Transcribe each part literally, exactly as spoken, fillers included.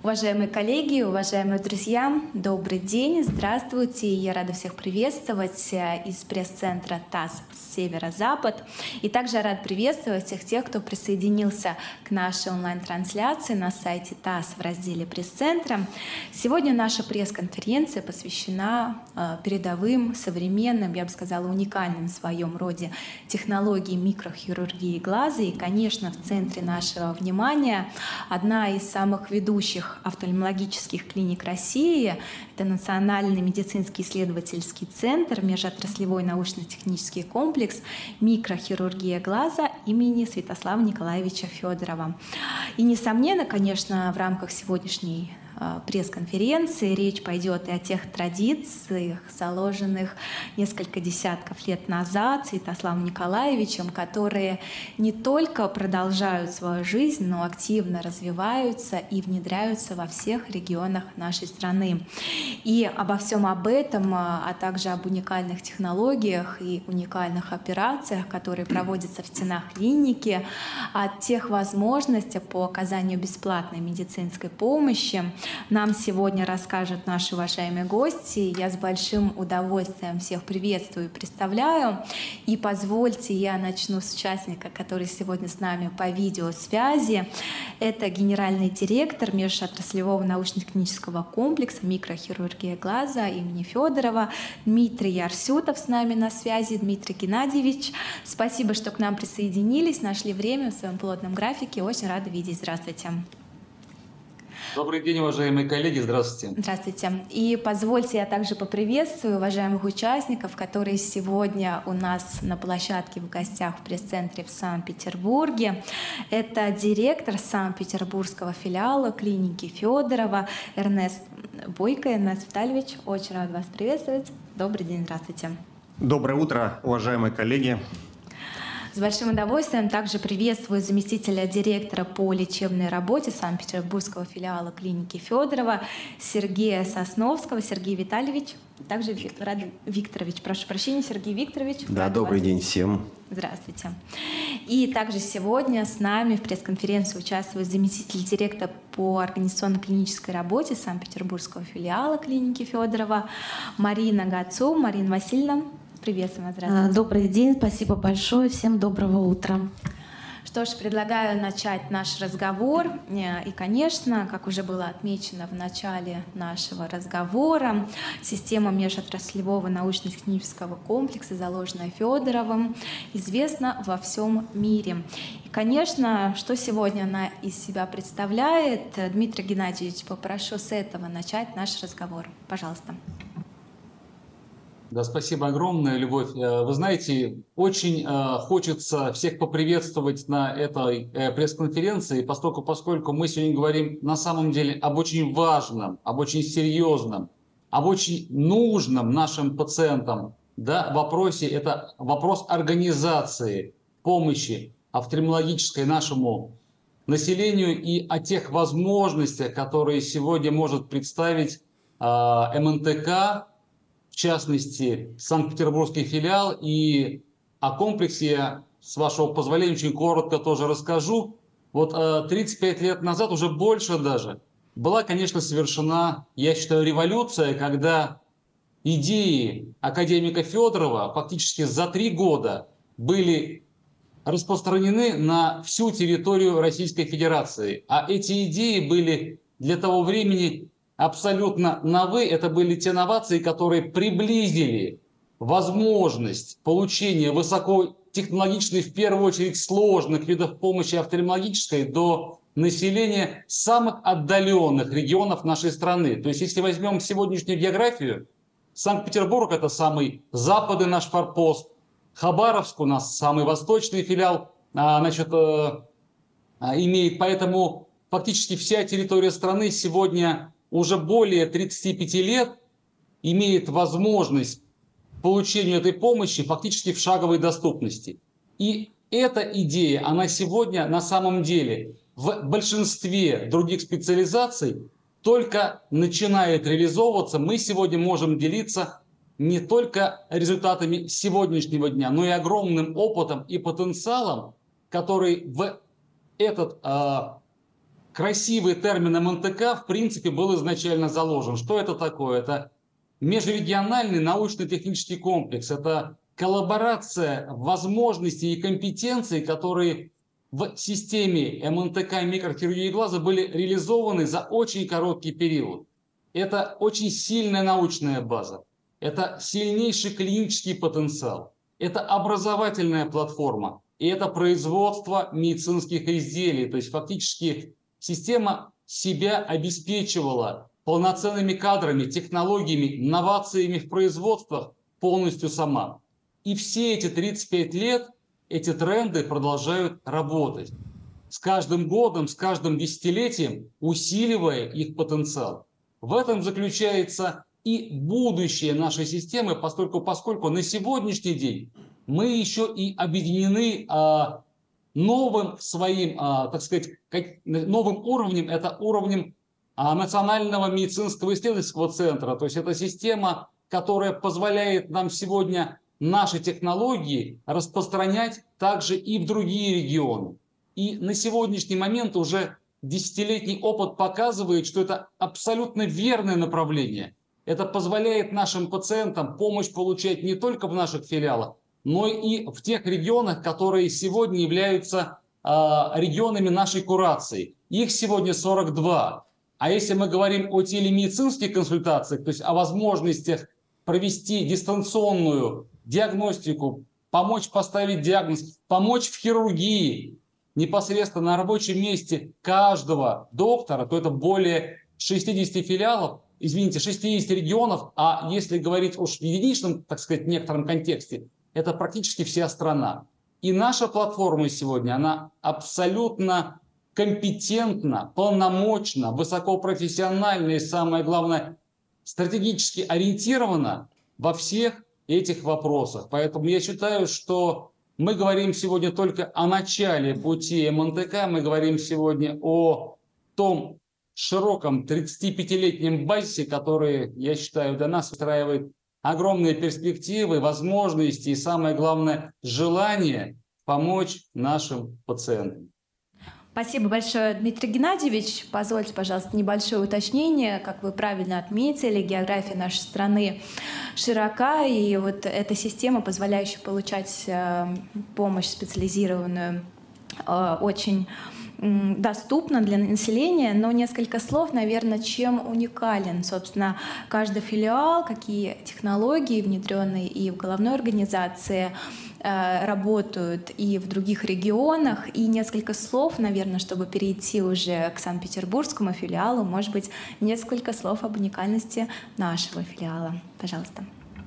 Уважаемые коллеги, уважаемые друзья, добрый день, здравствуйте. Я рада всех приветствовать из пресс-центра ТАСС «Северо-Запад». И также рад приветствовать всех тех, кто присоединился к нашей онлайн-трансляции на сайте ТАСС в разделе пресс-центра. Сегодня наша пресс-конференция посвящена передовым, современным, я бы сказала, уникальным в своем роде технологиям микрохирургии глаза. И, конечно, в центре нашего внимания одна из самых ведущих офтальмологических клиник России. Это Национальный медицинский исследовательский центр, межотраслевой научно-технический комплекс «Микрохирургия глаза» имени Святослава Николаевича Федорова. И, несомненно, конечно, в рамках сегодняшней пресс-конференции речь пойдет и о тех традициях, заложенных несколько десятков лет назад Святославом Николаевичем, которые не только продолжают свою жизнь, но активно развиваются и внедряются во всех регионах нашей страны. И обо всем об этом, а также об уникальных технологиях и уникальных операциях, которые проводятся в стенах клиники, о тех возможностях по оказанию бесплатной медицинской помощи, нам сегодня расскажут наши уважаемые гости. Я с большим удовольствием всех приветствую и представляю. И позвольте, я начну с участника, который сегодня с нами по видеосвязи. Это генеральный директор межотраслевого научно-клинического комплекса «Микрохирургия глаза» имени Федорова Дмитрий Арсютов с нами на связи. Дмитрий Геннадьевич, спасибо, что к нам присоединились, нашли время в своем плотном графике. Очень рада видеть. Здравствуйте. Добрый день, уважаемые коллеги, здравствуйте. Здравствуйте. И позвольте, я также поприветствую уважаемых участников, которые сегодня у нас на площадке в гостях в пресс-центре в Санкт-Петербурге. Это директор Санкт-Петербургского филиала клиники Федорова Эрнест Бойко. Эрнест Витальевич, очень рад вас приветствовать. Добрый день, здравствуйте. Доброе утро, уважаемые коллеги. С большим удовольствием также приветствую заместителя директора по лечебной работе Санкт-Петербургского филиала клиники Федорова Сергея Сосновского. Сергей Витальевич, также Рад Викторович, прошу прощения, Сергей Викторович. Да, добрый день всем. Здравствуйте. И также сегодня с нами в пресс-конференции участвует заместитель директора по организационно-клинической работе Санкт-Петербургского филиала клиники Федорова Марина Гацу. Марина Васильевна, приветствую вас. Здравствуйте. Добрый день, спасибо большое, всем доброго утра. Что ж, предлагаю начать наш разговор. И, конечно, как уже было отмечено в начале нашего разговора, система межотраслевого научно-технического комплекса, заложенная Федоровым, известна во всем мире. И, конечно, что сегодня она из себя представляет, Дмитрий Геннадьевич, попрошу с этого начать наш разговор. Пожалуйста. Да, спасибо огромное, Любовь. Вы знаете, очень хочется всех поприветствовать на этой пресс-конференции, поскольку, поскольку мы сегодня говорим на самом деле об очень важном, об очень серьезном, об очень нужном нашим пациентам, да, вопросе. Это вопрос организации помощи офтальмологической нашему населению и о тех возможностях, которые сегодня может представить эм эн тэ ка, в частности, Санкт-Петербургский филиал, и о комплексе я, с вашего позволения, очень коротко тоже расскажу. Вот тридцать пять лет назад, уже больше даже, была, конечно, совершена, я считаю, революция, когда идеи академика Федорова фактически за три года были распространены на всю территорию Российской Федерации. А эти идеи были для того времени абсолютно новы. Это были те новации, которые приблизили возможность получения высокотехнологичных, в первую очередь сложных видов помощи офтальмологической до населения самых отдаленных регионов нашей страны. То есть, если возьмем сегодняшнюю географию, Санкт-Петербург – это самый западный наш форпост, Хабаровск у нас самый восточный филиал, значит, имеет, поэтому фактически вся территория страны сегодня уже более тридцати пяти лет имеет возможность получения этой помощи фактически в шаговой доступности. И эта идея, она сегодня на самом деле в большинстве других специализаций только начинает реализовываться. Мы сегодня можем делиться не только результатами сегодняшнего дня, но и огромным опытом и потенциалом, который в этот э, красивый термин эм эн тэ ка в принципе был изначально заложен. Что это такое? Это межрегиональный научно-технический комплекс. Это коллаборация возможностей и компетенций, которые в системе эм эн тэ ка и микрохирургии глаза были реализованы за очень короткий период. Это очень сильная научная база. Это сильнейший клинический потенциал. Это образовательная платформа. И это производство медицинских изделий. То есть фактически система себя обеспечивала полноценными кадрами, технологиями, инновациями в производствах полностью сама. И все эти тридцать пять лет эти тренды продолжают работать. С каждым годом, с каждым десятилетием усиливая их потенциал. В этом заключается и будущее нашей системы, поскольку, поскольку на сегодняшний день мы еще и объединены а, новым своим, а, так сказать, как, новым уровнем, это уровнем а, Национального медицинского исследовательского центра. То есть это система, которая позволяет нам сегодня наши технологии распространять также и в другие регионы. И на сегодняшний момент уже десятилетний опыт показывает, что это абсолютно верное направление. Это позволяет нашим пациентам помощь получать не только в наших филиалах, но и в тех регионах, которые сегодня являются э, регионами нашей курации. Их сегодня сорок два. А если мы говорим о телемедицинских консультациях, то есть о возможностях провести дистанционную диагностику, помочь поставить диагноз, помочь в хирургии непосредственно на рабочем месте каждого доктора, то это более шестидесяти филиалов, извините, шестидесяти регионов, а если говорить уж в единичном, так сказать, некотором контексте, это практически вся страна. И наша платформа сегодня, она абсолютно компетентна, полномочна, высокопрофессиональна и, самое главное, стратегически ориентирована во всех этих вопросах. Поэтому я считаю, что мы говорим сегодня только о начале пути эм эн тэ ка, мы говорим сегодня о том широком тридцатипятилетнем базисе, который, я считаю, для нас устраивает огромные перспективы, возможности и, самое главное, желание помочь нашим пациентам. Спасибо большое, Дмитрий Геннадьевич. Позвольте, пожалуйста, небольшое уточнение. Как вы правильно отметили, география нашей страны широка, и вот эта система, позволяющая получать помощь специализированную, очень доступна для населения, но несколько слов, наверное, чем уникален, собственно, каждый филиал, какие технологии, внедренные и в головной организации, работают и в других регионах. И несколько слов, наверное, чтобы перейти уже к Санкт-Петербургскому филиалу, может быть, несколько слов об уникальности нашего филиала. Пожалуйста.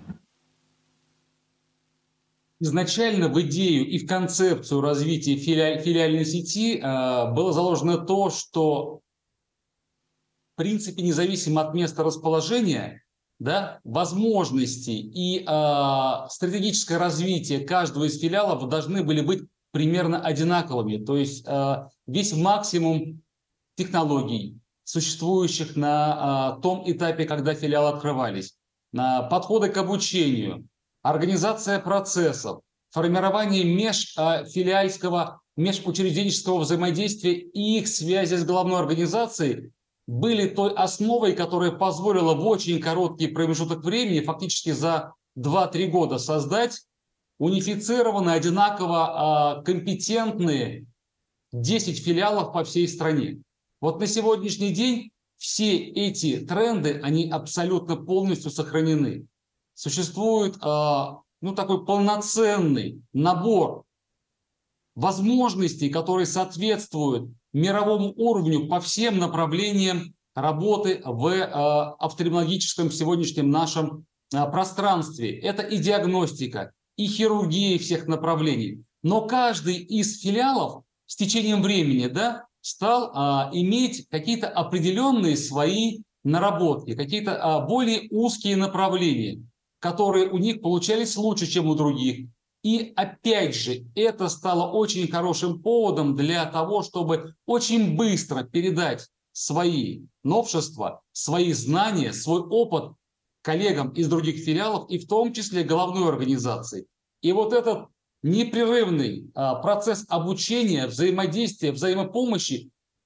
Изначально в идею и в концепцию развития филиаль, филиальной сети э, было заложено то, что в принципе независимо от места расположения, да, возможности и э, стратегическое развитие каждого из филиалов должны были быть примерно одинаковыми. То есть э, весь максимум технологий, существующих на э, том этапе, когда филиалы открывались, на подходы к обучению, организация процессов, формирование межфилиальского, межучрежденческого взаимодействия и их связи с головной организацией были той основой, которая позволила в очень короткий промежуток времени, фактически за два-три года, создать унифицированные, одинаково компетентные десять филиалов по всей стране. Вот на сегодняшний день все эти тренды, они абсолютно полностью сохранены. Существует ну, такой полноценный набор возможностей, которые соответствуют мировому уровню по всем направлениям работы в офтальмологическом сегодняшнем нашем пространстве. Это и диагностика, и хирургия всех направлений. Но каждый из филиалов с течением времени, да, стал а, иметь какие-то определенные свои наработки, какие-то а, более узкие направления, которые у них получались лучше, чем у других. И опять же, это стало очень хорошим поводом для того, чтобы очень быстро передать свои новшества, свои знания, свой опыт коллегам из других филиалов и в том числе головной организации. И вот этот непрерывный а, процесс обучения, взаимодействия, взаимопомощи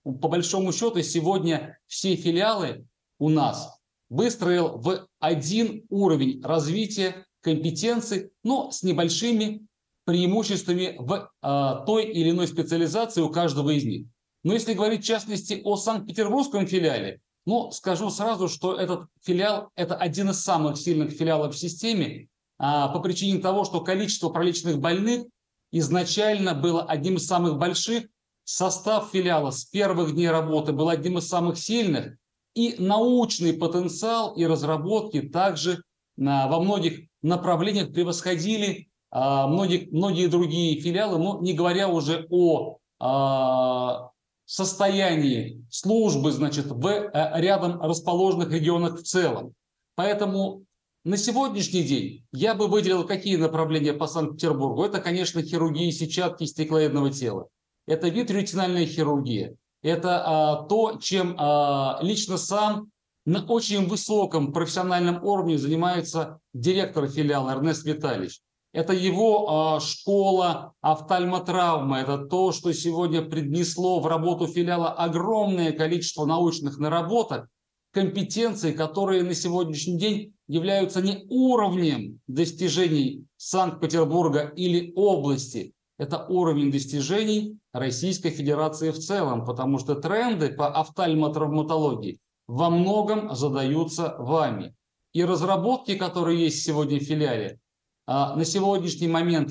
по большому счету сегодня все филиалы у нас выстроил в один уровень развития компетенций, но с небольшими преимуществами в э, той или иной специализации у каждого из них. Но если говорить в частности о Санкт-Петербургском филиале, ну, скажу сразу, что этот филиал – это один из самых сильных филиалов в системе а, по причине того, что количество пролеченных больных изначально было одним из самых больших, состав филиала с первых дней работы был одним из самых сильных, и научный потенциал и разработки также а, во многих направлениях превосходили а, многих, многие другие филиалы, но не говоря уже о а, состоянии службы, значит, в а, рядом расположенных регионах в целом. Поэтому на сегодняшний день я бы выделил какие направления по Санкт-Петербургу. Это, конечно, хирургия сетчатки стеклоидного тела. Это витреоретинальная хирургия. Это а, то, чем а, лично сам на очень высоком профессиональном уровне занимается директор филиала Эрнест Витальевич. Это его а, школа офтальмотравмы. Это то, что сегодня привнесло в работу филиала огромное количество научных наработок, компетенций, которые на сегодняшний день являются не уровнем достижений Санкт-Петербурга или области. Это уровень достижений Российской Федерации в целом, потому что тренды по офтальмотравматологии во многом задаются вами. И разработки, которые есть сегодня в филиале, на сегодняшний момент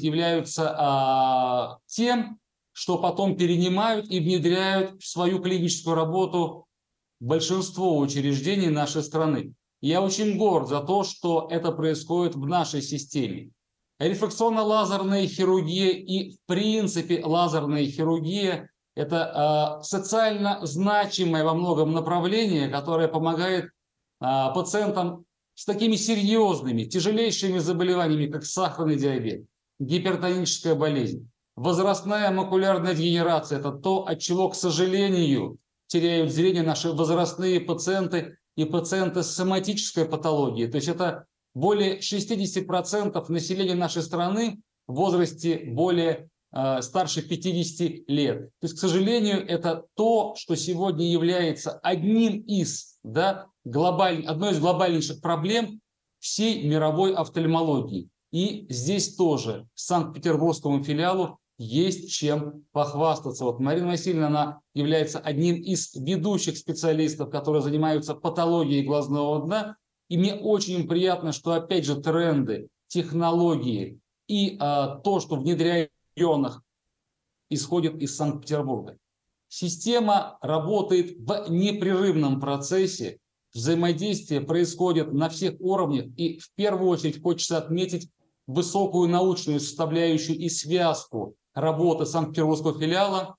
являются тем, что потом перенимают и внедряют в свою клиническую работу большинство учреждений нашей страны. Я очень горд за то, что это происходит в нашей системе. Рефракционно-лазерная хирургия и, в принципе, лазерная хирургия – это э, социально значимое во многом направление, которое помогает э, пациентам с такими серьезными, тяжелейшими заболеваниями, как сахарный диабет, гипертоническая болезнь, возрастная макулярная дегенерация – это то, от чего, к сожалению, теряют зрение наши возрастные пациенты и пациенты с соматической патологией. То есть это более шестидесяти процентов населения нашей страны в возрасте более э, старше пятидесяти лет. То есть, к сожалению, это то, что сегодня является одним из, да, глобаль... одной из глобальнейших проблем всей мировой офтальмологии. И здесь тоже Санкт-Петербургскому филиалу есть чем похвастаться. Вот Марина Васильевна, она является одним из ведущих специалистов, которые занимаются патологией глазного дна. И мне очень приятно, что опять же тренды, технологии и а, то, что внедряют в регионах, исходит из Санкт-Петербурга. Система работает в непрерывном процессе. Взаимодействие происходит на всех уровнях. И в первую очередь хочется отметить высокую научную составляющую и связку работы Санкт-Петербургского филиала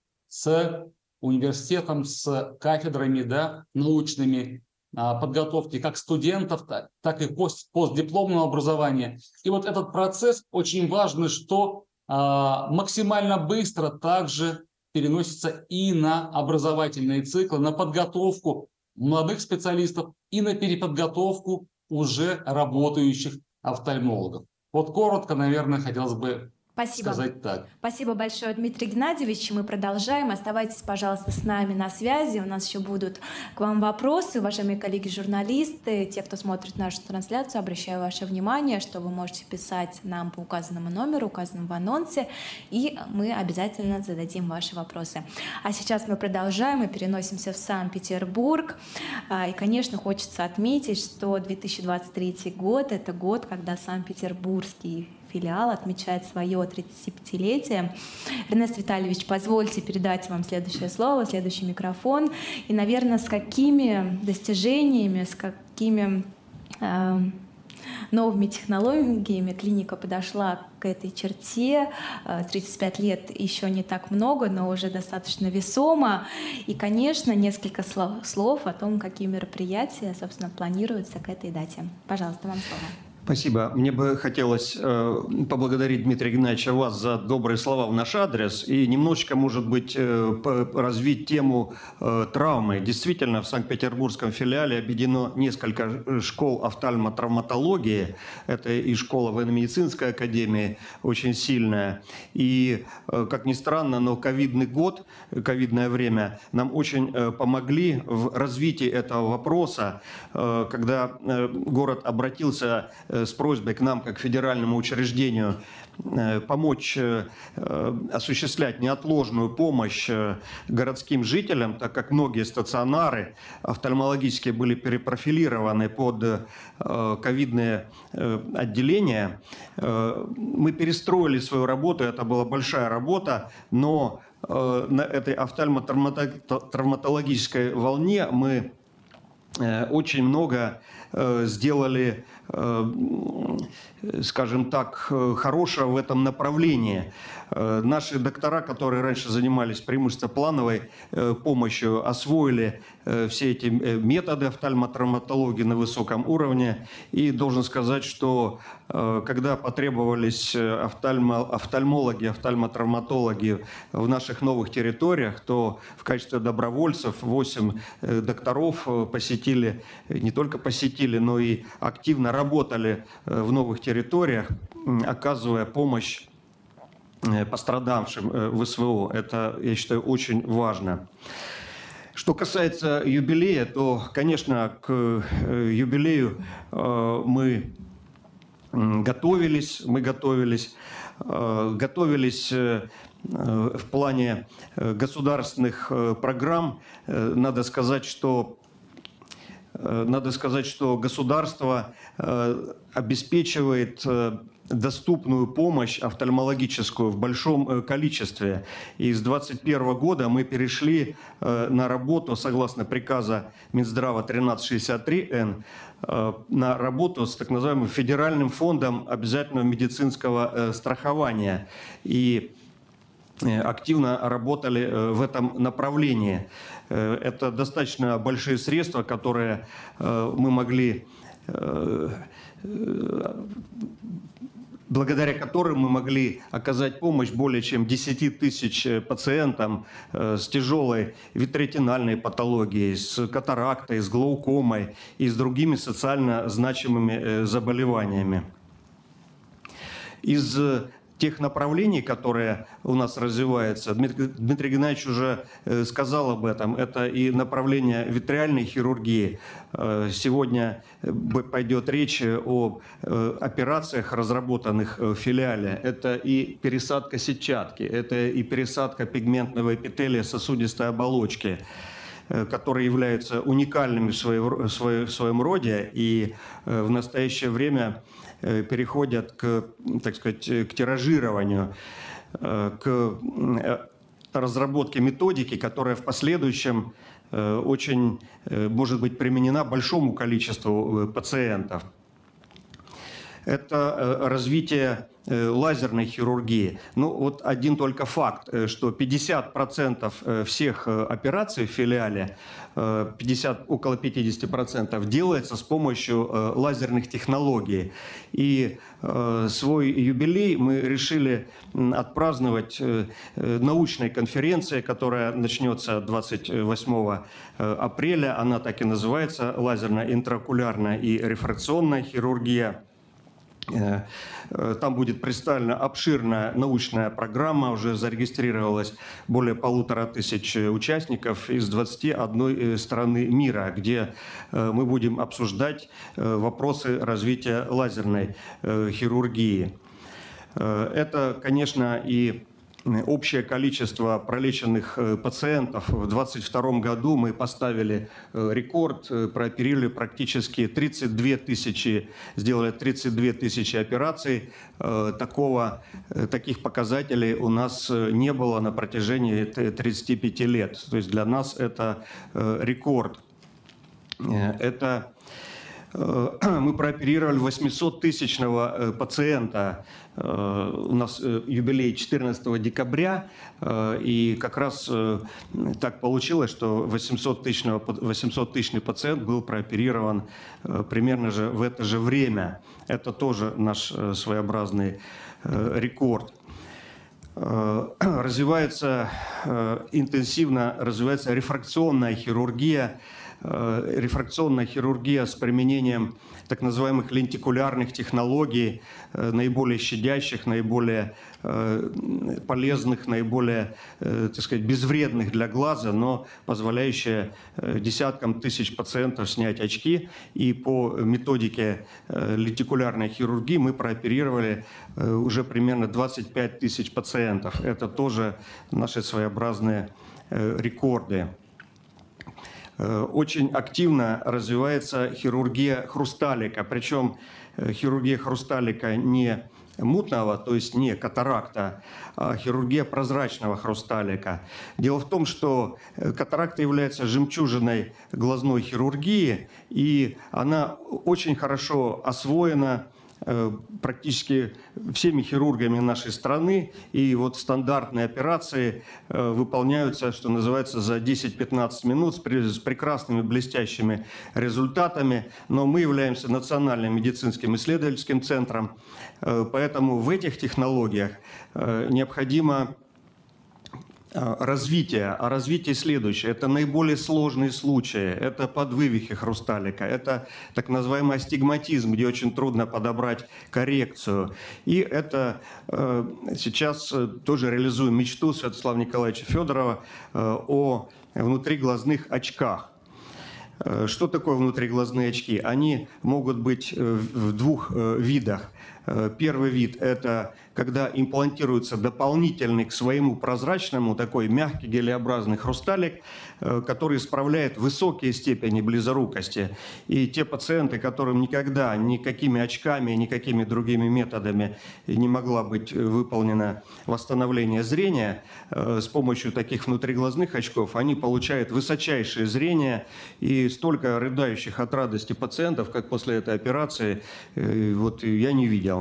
с университетом, с кафедрами, да, научными а, подготовки как студентов, так, так и пост, постдипломного образования. И вот этот процесс очень важный, что а, максимально быстро также переносится и на образовательные циклы, на подготовку молодых специалистов и на переподготовку уже работающих офтальмологов. Вот коротко, наверное, хотелось бы Спасибо. сказать так. Спасибо большое, Дмитрий Геннадьевич. Мы продолжаем. Оставайтесь, пожалуйста, с нами на связи. У нас еще будут к вам вопросы. Уважаемые коллеги-журналисты, те, кто смотрит нашу трансляцию, обращаю ваше внимание, что вы можете писать нам по указанному номеру, указанному в анонсе, и мы обязательно зададим ваши вопросы. А сейчас мы продолжаем и переносимся в Санкт-Петербург. И, конечно, хочется отметить, что две тысячи двадцать третий год — это год, когда Санкт-Петербургский филиал отмечает свое тридцатипятилетие. Эрнест Витальевич, позвольте передать вам следующее слово, следующий микрофон. И, наверное, с какими достижениями, с какими э, новыми технологиями клиника подошла к этой черте. тридцать пять лет еще не так много, но уже достаточно весомо. И, конечно, несколько слов, слов о том, какие мероприятия, собственно, планируются к этой дате. Пожалуйста, вам слово. Спасибо. Мне бы хотелось э, поблагодарить Дмитрия Геннадьевича вас за добрые слова в наш адрес и немножечко, может быть, э, развить тему э, травмы. Действительно, в Санкт-Петербургском филиале объединено несколько школ офтальмотравматологии. Это и школа военно-медицинской академии, очень сильная. И, э, как ни странно, но ковидный год, ковидное время нам очень э, помогли в развитии этого вопроса, э, когда э, город обратился с просьбой к нам, как федеральному учреждению, помочь осуществлять неотложную помощь городским жителям, так как многие стационары офтальмологические были перепрофилированы под ковидные отделения. Мы перестроили свою работу, это была большая работа, но на этой офтальмотравматологической волне мы очень много сделали, скажем так, хорошего в этом направлении. Наши доктора, которые раньше занимались преимущественно плановой помощью, освоили все эти методы офтальмотравматологии на высоком уровне. И должен сказать, что когда потребовались офтальмо, офтальмологи, офтальмотравматологи в наших новых территориях, то в качестве добровольцев восемь докторов посетили, не только посетили, но и активно работали в новых территориях, оказывая помощь пострадавшим в СВО. Это, я считаю, очень важно. Что касается юбилея, то, конечно, к юбилею мы готовились, мы готовились, готовились в плане государственных программ. Надо сказать, что Надо сказать, что государство обеспечивает доступную помощь офтальмологическую в большом количестве. И с две тысячи двадцать первого года мы перешли на работу, согласно приказа Минздрава тринадцать шестьдесят три эн, на работу с так называемым Федеральным фондом обязательного медицинского страхования. И активно работали в этом направлении. Это достаточно большие средства, которые мы могли, благодаря которым мы могли оказать помощь более чем десяти тысяч пациентам с тяжелой витреотинальной патологией, с катарактой, с глаукомой и с другими социально значимыми заболеваниями. Из тех направлений, которые у нас развиваются, Дмитрий, Дмитрий Геннадьевич уже сказал об этом, это и направление витреальной хирургии. Сегодня пойдет речь о операциях, разработанных в филиале. Это и пересадка сетчатки, это и пересадка пигментного эпителия сосудистой оболочки, которые являются уникальными в, своей, в, своей, в своем роде и в настоящее время переходят к, так сказать, к тиражированию, к разработке методики, которая в последующем очень может быть применена большому количеству пациентов. Это развитие лазерной хирургии. Ну, вот один только факт, что пятьдесят процентов всех операций в филиале, пятьдесят, около пятидесяти процентов, делается с помощью лазерных технологий. И свой юбилей мы решили отпраздновать научной конференцией, которая начнется двадцать восьмого апреля. Она так и называется «Лазерная интраокулярная и рефракционная хирургия». Там будет представлена обширная научная программа, уже зарегистрировалось более полутора тысяч участников из двадцати одной страны мира, где мы будем обсуждать вопросы развития лазерной хирургии. Это, конечно, и общее количество пролеченных пациентов. В две тысячи двадцать втором году мы поставили рекорд, прооперировали практически тридцать две тысячи, сделали тридцать две тысячи операций. Такого, таких показателей у нас не было на протяжении тридцати пяти лет. То есть для нас это рекорд. Это Мы прооперировали восьмисоттысячного пациента. У нас юбилей четырнадцатого декабря, и как раз так получилось, что восьмисоттысячный пациент был прооперирован примерно же в это же время. Это тоже наш своеобразный рекорд. Развивается интенсивно, развивается рефракционная хирургия, рефракционная хирургия с применением так называемых лентикулярных технологий, наиболее щадящих, наиболее полезных, наиболее, так сказать, безвредных для глаза, но позволяющая десяткам тысяч пациентов снять очки. И по методике лентикулярной хирургии мы прооперировали уже примерно двадцать пять тысяч пациентов. Это тоже наши своеобразные рекорды. Очень активно развивается хирургия хрусталика, причем хирургия хрусталика не мутного, то есть не катаракта, а хирургия прозрачного хрусталика. Дело в том, что катаракта является жемчужиной глазной хирургии, и она очень хорошо освоена практически всеми хирургами нашей страны, и вот стандартные операции выполняются, что называется, за десять-пятнадцать минут с прекрасными блестящими результатами, но мы являемся национальным медицинским исследовательским центром, поэтому в этих технологиях необходимо развитие. А развитие следующее. Это наиболее сложные случаи. Это подвывихи хрусталика. Это так называемый астигматизм, где очень трудно подобрать коррекцию. И это э, сейчас тоже реализуем мечту Святослава Николаевича Федорова э, о внутриглазных очках. Что такое внутриглазные очки? Они могут быть в двух видах. Первый вид – это когда имплантируется дополнительный к своему прозрачному такой мягкий гелеобразный хрусталик, который исправляет высокие степени близорукости. И те пациенты, которым никогда никакими очками, никакими другими методами не могла быть выполнено восстановление зрения, с помощью таких внутриглазных очков они получают высочайшее зрение, и столько рыдающих от радости пациентов, как после этой операции, вот я не видел.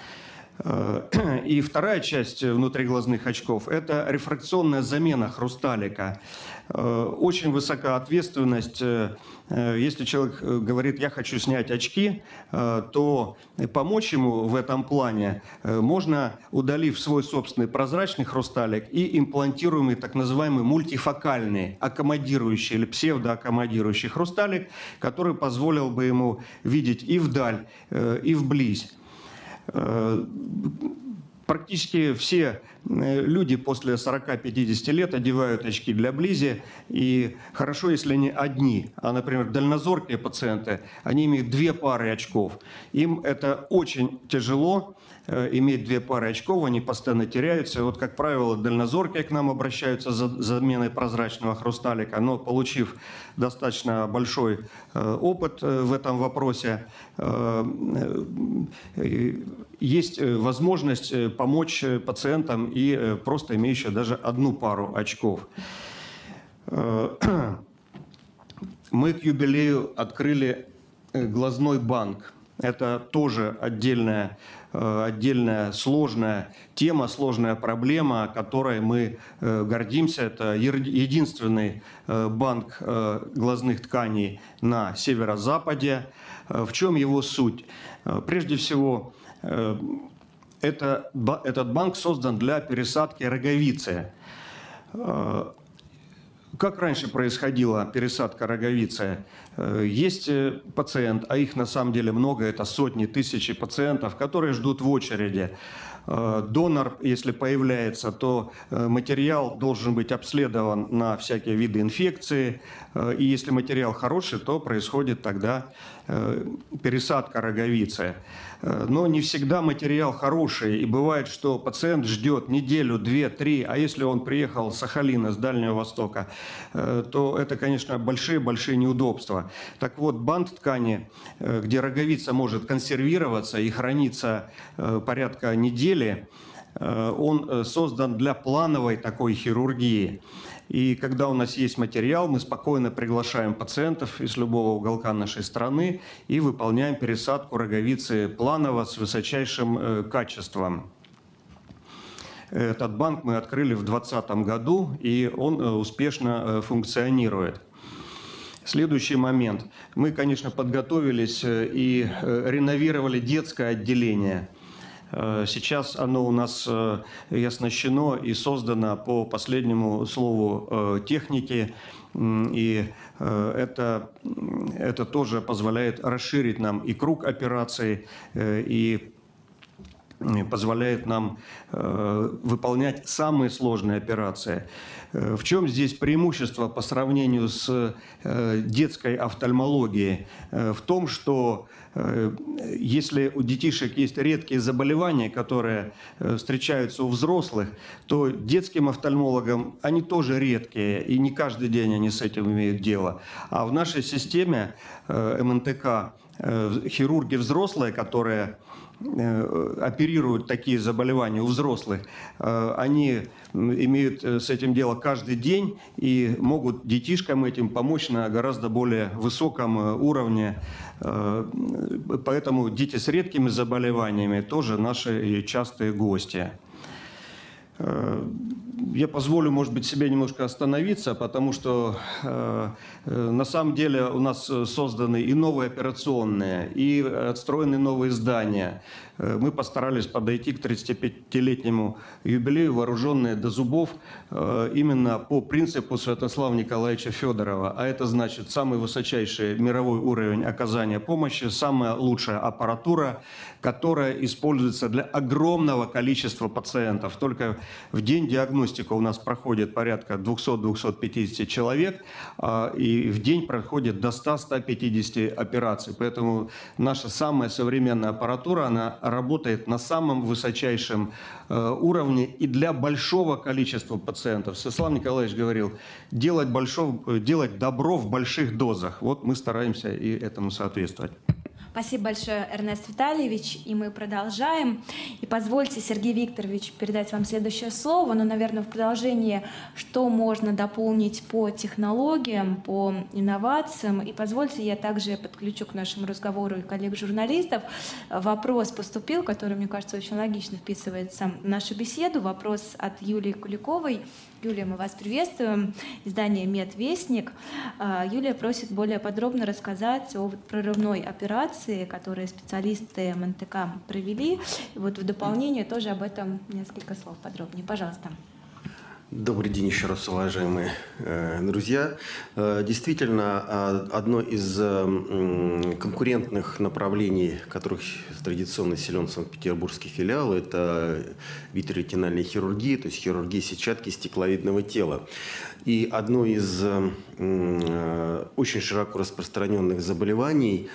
И вторая часть внутриглазных очков – это рефракционная замена хрусталика. Очень высока ответственность. Если человек говорит, я хочу снять очки, то помочь ему в этом плане можно, удалив свой собственный прозрачный хрусталик и имплантируемый так называемый мультифокальный, аккомодирующий или псевдоаккомодирующий хрусталик, который позволил бы ему видеть и вдаль, и вблизь. Практически все люди после сорока-пятидесяти лет одевают очки для близи, и хорошо, если они одни. А, например, дальнозоркие пациенты, они имеют две пары очков. Им это очень тяжело, иметь две пары очков, они постоянно теряются. И вот, как правило, дальнозоркие к нам обращаются за заменой прозрачного хрусталика, но, получив достаточно большой опыт в этом вопросе, есть возможность помочь пациентам и просто имеющим даже одну пару очков. Мы к юбилею открыли глазной банк. Это тоже отдельная, отдельная сложная тема, сложная проблема, которой мы гордимся. Это единственный банк глазных тканей на северо-западе. В чем его суть? Прежде всего, это, этот банк создан для пересадки роговицы. Как раньше происходила пересадка роговицы? Есть пациент, а их на самом деле много, это сотни, тысячи пациентов, которые ждут в очереди. Донор, если появляется, то материал должен быть обследован на всякие виды инфекции. И если материал хороший, то происходит тогда пересадка роговицы. Но не всегда материал хороший. И бывает, что пациент ждет неделю, две, три. А если он приехал с Сахалина, с Дальнего Востока, то это, конечно, большие-большие неудобства. Федорова. Так вот, бант ткани, где роговица может консервироваться и храниться порядка недели, он создан для плановой такой хирургии. И когда у нас есть материал, мы спокойно приглашаем пациентов из любого уголка нашей страны и выполняем пересадку роговицы планово с высочайшим качеством. Этот банк мы открыли в двадцатом году, и он успешно функционирует. Следующий момент. Мы, конечно, подготовились и реновировали детское отделение. Сейчас оно у нас и оснащено, и создано по последнему слову техники, и это, это тоже позволяет расширить нам и круг операций, и позволяет нам выполнять самые сложные операции. В чем здесь преимущество по сравнению с детской офтальмологией? В том, что если у детишек есть редкие заболевания, которые встречаются у взрослых, то детским офтальмологам они тоже редкие, и не каждый день они с этим имеют дело. А в нашей системе эм эн тэ ка хирурги взрослые, которые оперируют такие заболевания у взрослых, они имеют с этим дело каждый день и могут детишкам этим помочь на гораздо более высоком уровне. Поэтому дети с редкими заболеваниями тоже наши частые гости. Я позволю, может быть, себе немножко остановиться, потому что э, на самом деле у нас созданы и новые операционные, и отстроены новые здания. Мы постарались подойти к тридцатипятилетнему юбилею вооруженные до зубов э, именно по принципу Святослава Николаевича Федорова. А это значит самый высочайший мировой уровень оказания помощи, самая лучшая аппаратура, которая используется для огромного количества пациентов. Только в день диагностики у нас проходит порядка двухсот — двухсот пятидесяти человек, и в день проходит до ста — ста пятидесяти операций. Поэтому наша самая современная аппаратура, она работает на самом высочайшем уровне и для большого количества пациентов. Святослав Николаевич говорил, делать, большого, делать добро в больших дозах. Вот мы стараемся и этому соответствовать. Спасибо большое, Эрнест Витальевич. И мы продолжаем. И позвольте, Сергей Викторович, передать вам следующее слово. Но, наверное, в продолжении, что можно дополнить по технологиям, по инновациям. И позвольте, я также подключу к нашему разговору и коллег-журналистов. Вопрос поступил, который, мне кажется, очень логично вписывается в нашу беседу. Вопрос от Юлии Куликовой. Юлия, мы вас приветствуем. Издание «Медвестник». Юлия просит более подробно рассказать о прорывной операции, которую специалисты эм эн тэ ка провели. И вот в дополнение тоже об этом несколько слов подробнее. Пожалуйста. Добрый день еще раз, уважаемые э, друзья. Э, действительно, одно из э, конкурентных направлений, которых традиционно силен Санкт-Петербургский филиал, это витреотинальная хирургия, то есть хирургия сетчатки стекловидного тела. И одно из э, очень широко распространенных заболеваний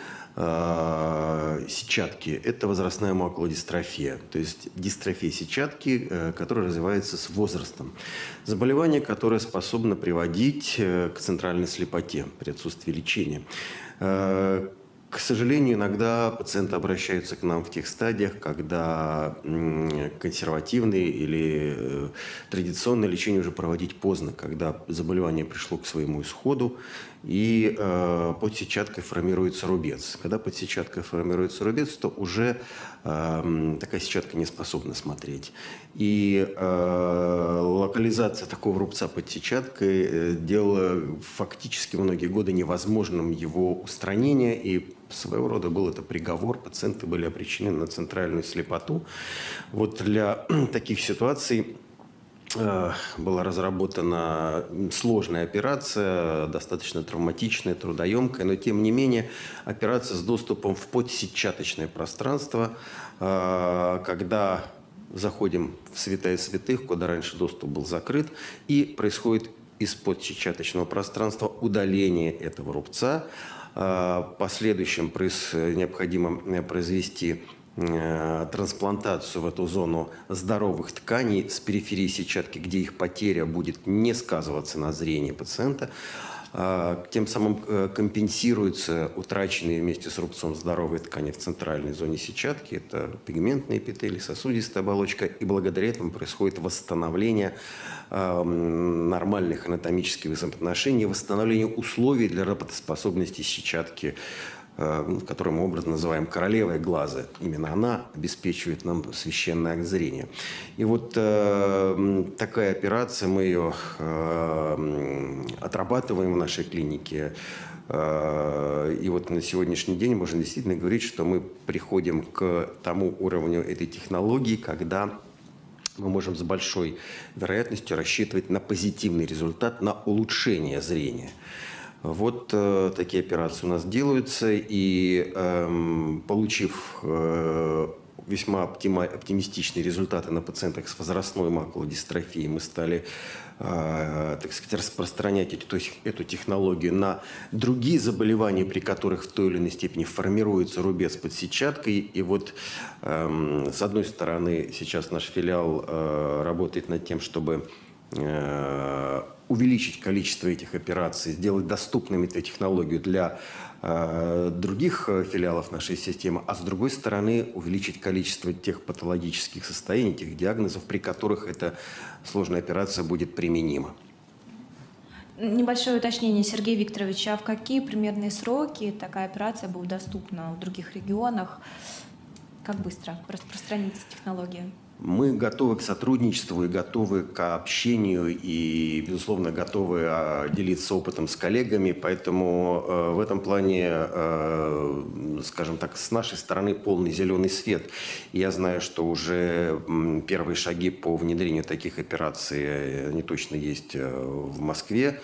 сетчатки – это возрастная макулодистрофия, то есть дистрофия сетчатки, которая развивается с возрастом. Заболевание, которое способно приводить к центральной слепоте при отсутствии лечения. К сожалению, иногда пациенты обращаются к нам в тех стадиях, когда консервативное или традиционное лечение уже проводить поздно, когда заболевание пришло к своему исходу, и э, под сетчаткой формируется рубец. Когда под сетчаткой формируется рубец, то уже э, такая сетчатка не способна смотреть. И э, локализация такого рубца под сетчаткой э, делала фактически многие годы невозможным его устранение, и своего рода был это приговор, пациенты были обречены на центральную слепоту. Вот для таких ситуаций была разработана сложная операция, достаточно травматичная, трудоемкая, но тем не менее операция с доступом в подсетчаточное пространство, когда заходим в святая святых, куда раньше доступ был закрыт, и происходит из подсетчаточного пространства удаление этого рубца. В последующем необходимо произвести трансплантацию в эту зону здоровых тканей с периферии сетчатки, где их потеря будет не сказываться на зрении пациента. Тем самым компенсируются утраченные вместе с рубцом здоровые ткани в центральной зоне сетчатки. Это пигментные эпители, сосудистая оболочка. И благодаря этому происходит восстановление нормальных анатомических взаимоотношений, восстановление условий для работоспособности сетчатки, которую мы образно называем королевой глаза. Именно она обеспечивает нам священное акт зрения. И вот э, такая операция, мы ее э, отрабатываем в нашей клинике. Э, и вот на сегодняшний день можно действительно говорить, что мы приходим к тому уровню этой технологии, когда мы можем с большой вероятностью рассчитывать на позитивный результат, на улучшение зрения. Вот э, такие операции у нас делаются, и э, получив э, весьма оптима, оптимистичные результаты на пациентах с возрастной макулодистрофией, мы стали, э, так сказать, распространять эту, эту технологию на другие заболевания, при которых в той или иной степени формируется рубец под сетчаткой. И вот, э, с одной стороны, сейчас наш филиал э, работает над тем, чтобы э, увеличить количество этих операций, сделать доступными эту технологию для э, других филиалов нашей системы, а с другой стороны увеличить количество тех патологических состояний, тех диагнозов, при которых эта сложная операция будет применима. Небольшое уточнение, Сергей Викторович, а в какие примерные сроки такая операция будет доступна в других регионах? Как быстро распространится технология? Мы готовы к сотрудничеству и готовы к общению и, безусловно, готовы делиться опытом с коллегами. Поэтому э, в этом плане, э, скажем так, с нашей стороны полный зеленый свет. Я знаю, что уже первые шаги по внедрению таких операций, они точно есть в Москве.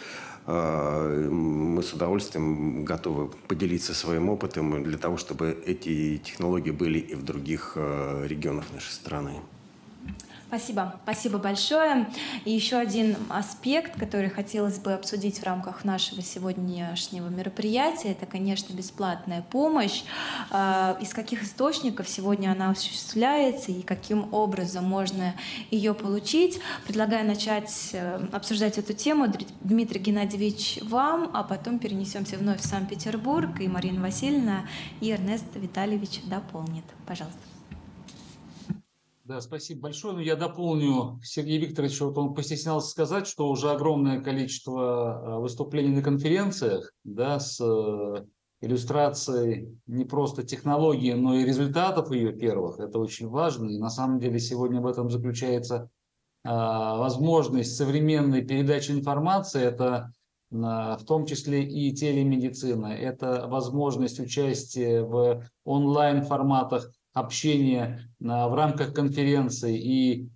Мы с удовольствием готовы поделиться своим опытом для того, чтобы эти технологии были и в других регионах нашей страны. Спасибо. Спасибо большое. И еще один аспект, который хотелось бы обсудить в рамках нашего сегодняшнего мероприятия, это, конечно, бесплатная помощь. Из каких источников сегодня она осуществляется и каким образом можно ее получить? Предлагаю начать обсуждать эту тему, Дмитрий Геннадьевич, вам, а потом перенесемся вновь в Санкт-Петербург, и Марина Васильевна и Эрнест Витальевич дополнит. Пожалуйста. Да, спасибо большое. Но я дополню Сергея Викторовича, вот он постеснялся сказать, что уже огромное количество выступлений на конференциях, да, с иллюстрацией не просто технологии, но и результатов ее первых. Это очень важно. И на самом деле сегодня в этом заключается а, возможность современной передачи информации. Это а, в том числе и телемедицина. Это возможность участия в онлайн-форматах общения в рамках конференции и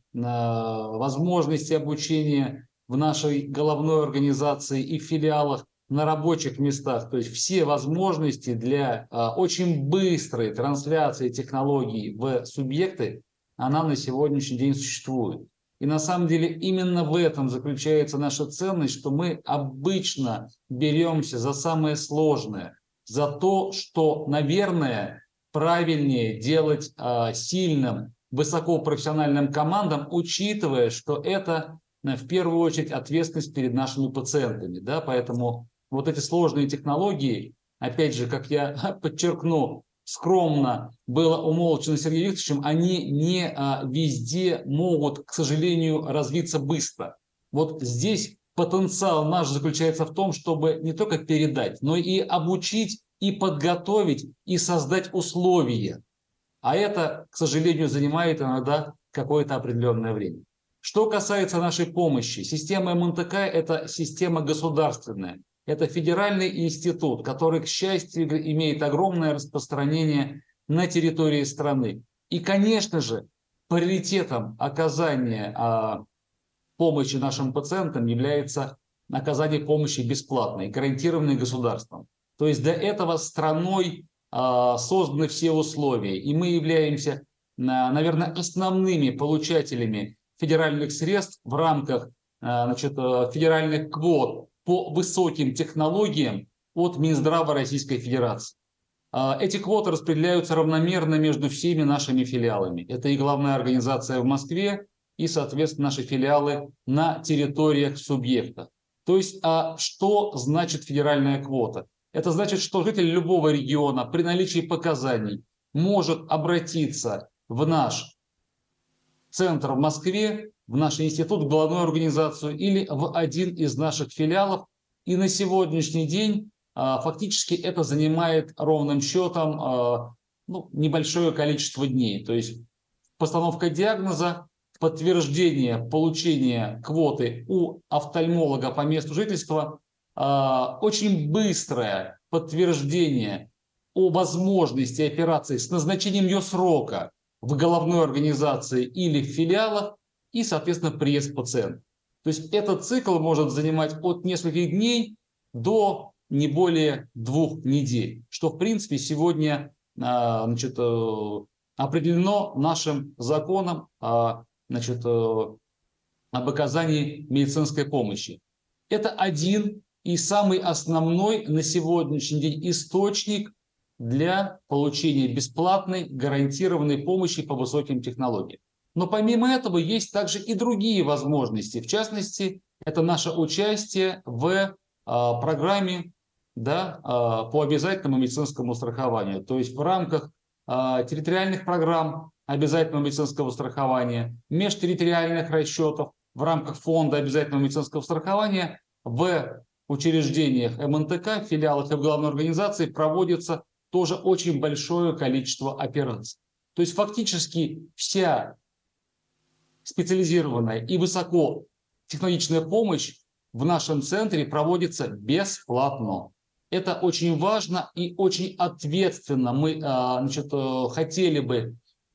возможности обучения в нашей головной организации и в филиалах на рабочих местах. То есть все возможности для очень быстрой трансляции технологий в субъекты, она на сегодняшний день существует. И на самом деле именно в этом заключается наша ценность, что мы обычно беремся за самое сложное, за то, что, наверное, правильнее делать э, сильным, высокопрофессиональным командам, учитывая, что это э, в первую очередь ответственность перед нашими пациентами. Да? Поэтому вот эти сложные технологии, опять же, как я подчеркну, скромно было умолчано Сергеем Викторовичем, они не э, везде могут, к сожалению, развиться быстро. Вот здесь потенциал наш заключается в том, чтобы не только передать, но и обучить, и подготовить, и создать условия. А это, к сожалению, занимает иногда какое-то определенное время. Что касается нашей помощи, система эм эн тэ ка – это система государственная. Это федеральный институт, который, к счастью, имеет огромное распространение на территории страны. И, конечно же, приоритетом оказания а, помощи нашим пациентам является оказание помощи бесплатной, гарантированной государством. То есть для этого страной а, созданы все условия. И мы являемся, а, наверное, основными получателями федеральных средств в рамках а, значит, федеральных квот по высоким технологиям от Минздрава Российской Федерации. А, эти квоты распределяются равномерно между всеми нашими филиалами. Это и главная организация в Москве, и, соответственно, наши филиалы на территориях субъекта. То есть, а что значит федеральная квота? Это значит, что житель любого региона при наличии показаний может обратиться в наш центр в Москве, в наш институт, в головную организацию или в один из наших филиалов. И на сегодняшний день а, фактически это занимает ровным счетом а, ну, небольшое количество дней. То есть постановка диагноза, подтверждение получения квоты у офтальмолога по месту жительства, очень быстрое подтверждение о возможности операции с назначением ее срока в головной организации или в филиалах и, соответственно, приезд пациента. То есть этот цикл может занимать от нескольких дней до не более двух недель, что, в принципе, сегодня значит, определено нашим законом значит, об оказании медицинской помощи. Это один и самый основной на сегодняшний день источник для получения бесплатной гарантированной помощи по высоким технологиям. Но помимо этого есть также и другие возможности. В частности, это наше участие в а, программе да, а, по обязательному медицинскому страхованию. То есть в рамках а, территориальных программ обязательного медицинского страхования, межтерриториальных расчетов в рамках фонда обязательного медицинского страхования в учреждениях эм эн тэ ка, филиалах и в главной организации проводится тоже очень большое количество операций. То есть фактически вся специализированная и высокотехнологичная помощь в нашем центре проводится бесплатно. Это очень важно и очень ответственно. Мы значит, хотели бы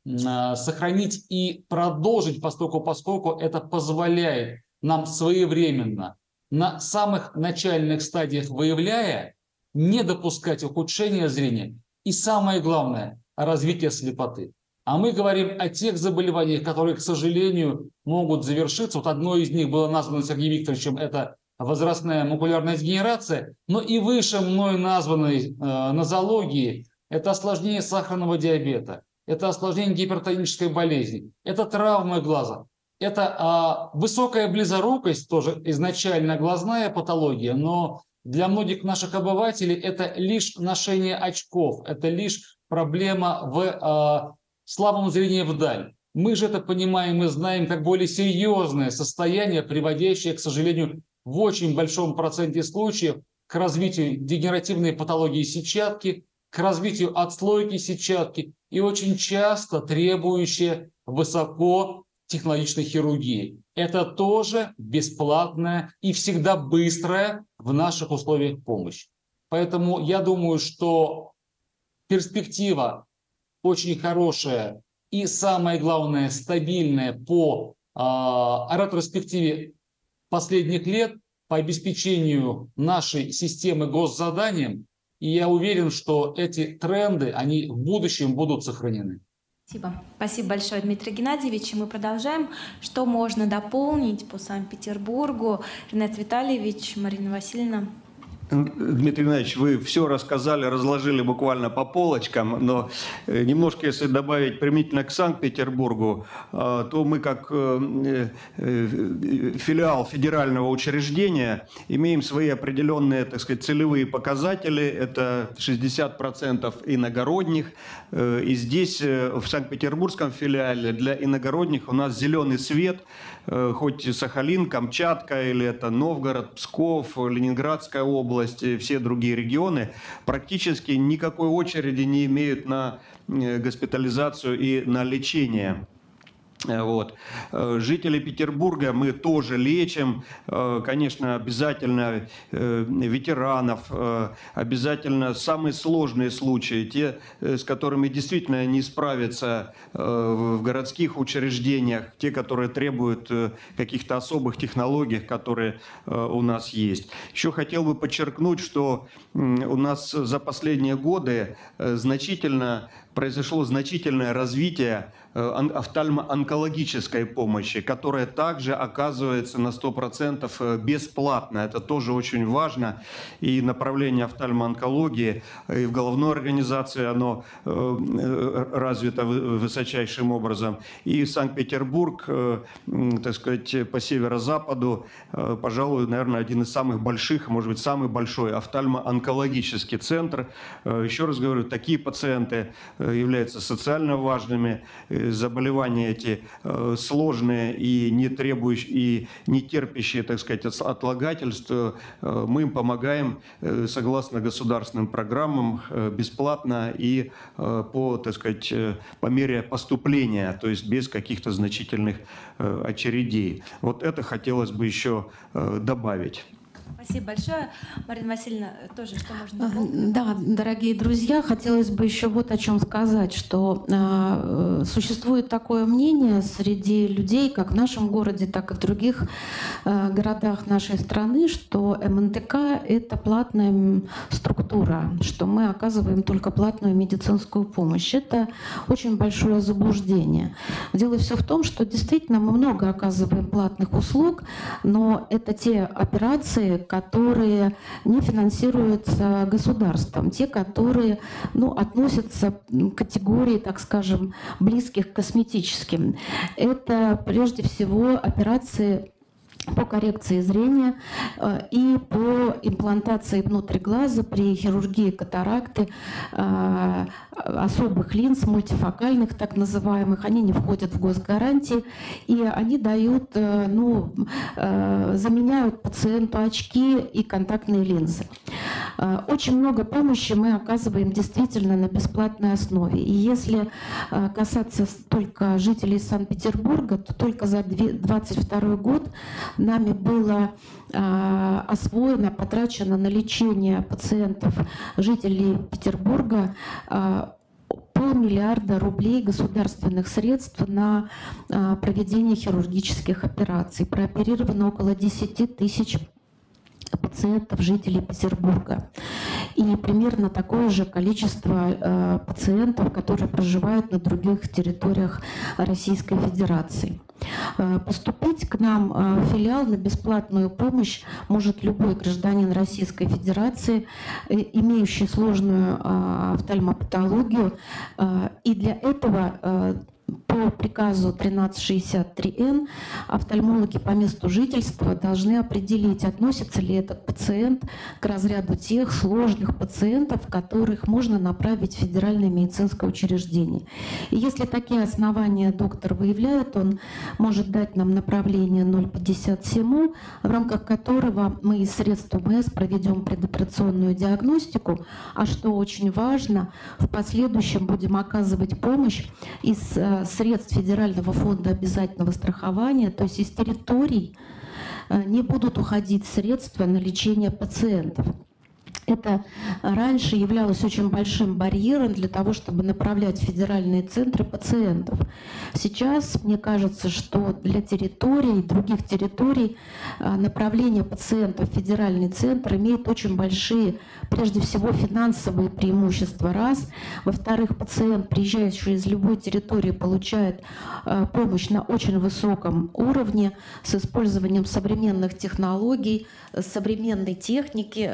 сохранить и продолжить, поскольку, поскольку это позволяет нам своевременно, на самых начальных стадиях выявляя, не допускать ухудшения зрения и, самое главное, развития слепоты. А мы говорим о тех заболеваниях, которые, к сожалению, могут завершиться. Вот одно из них было названо Сергеем Викторовичем, это возрастная макулярная дегенерация, но и выше мной названной э, нозологии это осложнение сахарного диабета, это осложнение гипертонической болезни, это травмы глаза, это а, высокая близорукость, тоже изначально глазная патология, но для многих наших обывателей это лишь ношение очков, это лишь проблема в а, слабом зрении вдаль. Мы же это понимаем и знаем как более серьезное состояние, приводящее, к сожалению, в очень большом проценте случаев к развитию дегенеративной патологии сетчатки, к развитию отслойки сетчатки и очень часто требующее высокотехнологичной хирургии. Это тоже бесплатная и всегда быстрая в наших условиях помощь. Поэтому я думаю, что перспектива очень хорошая и, самое главное, стабильная по э, ретроспективе последних лет по обеспечению нашей системы госзаданием. И я уверен, что эти тренды, они в будущем будут сохранены. Спасибо. Спасибо большое, Дмитрий Геннадьевич. И мы продолжаем. Что можно дополнить по Санкт-Петербургу? Ренат Витальевич, Марина Васильевна. Дмитрий Геннадьевич, вы все рассказали, разложили буквально по полочкам, но немножко, если добавить применительно к Санкт-Петербургу, то мы как филиал федерального учреждения имеем свои определенные, так сказать, целевые показатели. Это шестьдесят процентов иногородних. И здесь, в Санкт-Петербургском филиале, для иногородних у нас зеленый свет, хоть Сахалин, Камчатка, или это Новгород, Псков, Ленинградская область, все другие регионы, практически никакой очереди не имеют на госпитализацию и на лечение. Вот. Жители Петербурга мы тоже лечим, конечно, обязательно ветеранов, обязательно самые сложные случаи, те, с которыми действительно не справиться в городских учреждениях, те, которые требуют каких-то особых технологий, которые у нас есть. Еще хотел бы подчеркнуть, что у нас за последние годы значительно произошло значительное развитие офтальмо-онкологической помощи, которая также оказывается на сто процентов бесплатно. Это тоже очень важно. И направление офтальмоонкологии и в головной организации оно развито высочайшим образом. И Санкт-Петербург, так сказать, по северо-западу, пожалуй, наверное, один из самых больших, может быть, самый большой офтальмо-онкологический центр. Еще раз говорю, такие пациенты являются социально важными. Заболевания эти сложные и не требующие, и не терпящие, так сказать, отлагательств. Мы им помогаем согласно государственным программам бесплатно и по, так сказать, по мере поступления, то есть без каких-то значительных очередей. Вот это хотелось бы еще добавить. Спасибо большое. Марина Васильевна, тоже что можно дополнить? Да, дорогие друзья, хотелось бы еще вот о чем сказать, что э, существует такое мнение среди людей, как в нашем городе, так и в других э, городах нашей страны, что эм эн тэ ка – это платная структура, что мы оказываем только платную медицинскую помощь. Это очень большое заблуждение. Дело все в том, что действительно мы много оказываем платных услуг, но это те операции, которые не финансируются государством, те, которые ну, относятся к категории, так скажем, близких к косметическим. Это прежде всего операции по коррекции зрения и по имплантации внутрь глаза при хирургии катаракты, особых линз, мультифокальных так называемых. Они не входят в госгарантии, и они дают, ну, заменяют пациенту очки и контактные линзы. Очень много помощи мы оказываем действительно на бесплатной основе. И если касаться только жителей Санкт-Петербурга, то только за две тысячи двадцать второй год нами было э, освоено, потрачено на лечение пациентов, жителей Петербурга, э, полмиллиарда рублей государственных средств на э, проведение хирургических операций. Прооперировано около десяти тысяч пациентов, жителей Петербурга. И примерно такое же количество э, пациентов, которые проживают на других территориях Российской Федерации. Э, поступить к нам э, в филиал на бесплатную помощь может любой гражданин Российской Федерации, э, имеющий сложную э, офтальмопатологию. Э, и для этого э, по приказу тринадцать шестьдесят три эн офтальмологи по месту жительства должны определить, относится ли этот пациент к разряду тех сложных пациентов, которых можно направить в федеральное медицинское учреждение. И если такие основания доктор выявляет, он может дать нам направление ноль пятьдесят семь, в рамках которого мы из средств о эм эс проведем предоперационную диагностику, а что очень важно, в последующем будем оказывать помощь из средств Федерального фонда обязательного страхования, то есть из территорий не будут уходить средства на лечение пациентов. Это раньше являлось очень большим барьером для того, чтобы направлять в федеральные центры пациентов. Сейчас, мне кажется, что для территорий, других территорий, направление пациентов в федеральный центр имеет очень большие, прежде всего, финансовые преимущества. Раз. Во-вторых, пациент, приезжающий из любой территории, получает помощь на очень высоком уровне с использованием современных технологий, современной техники,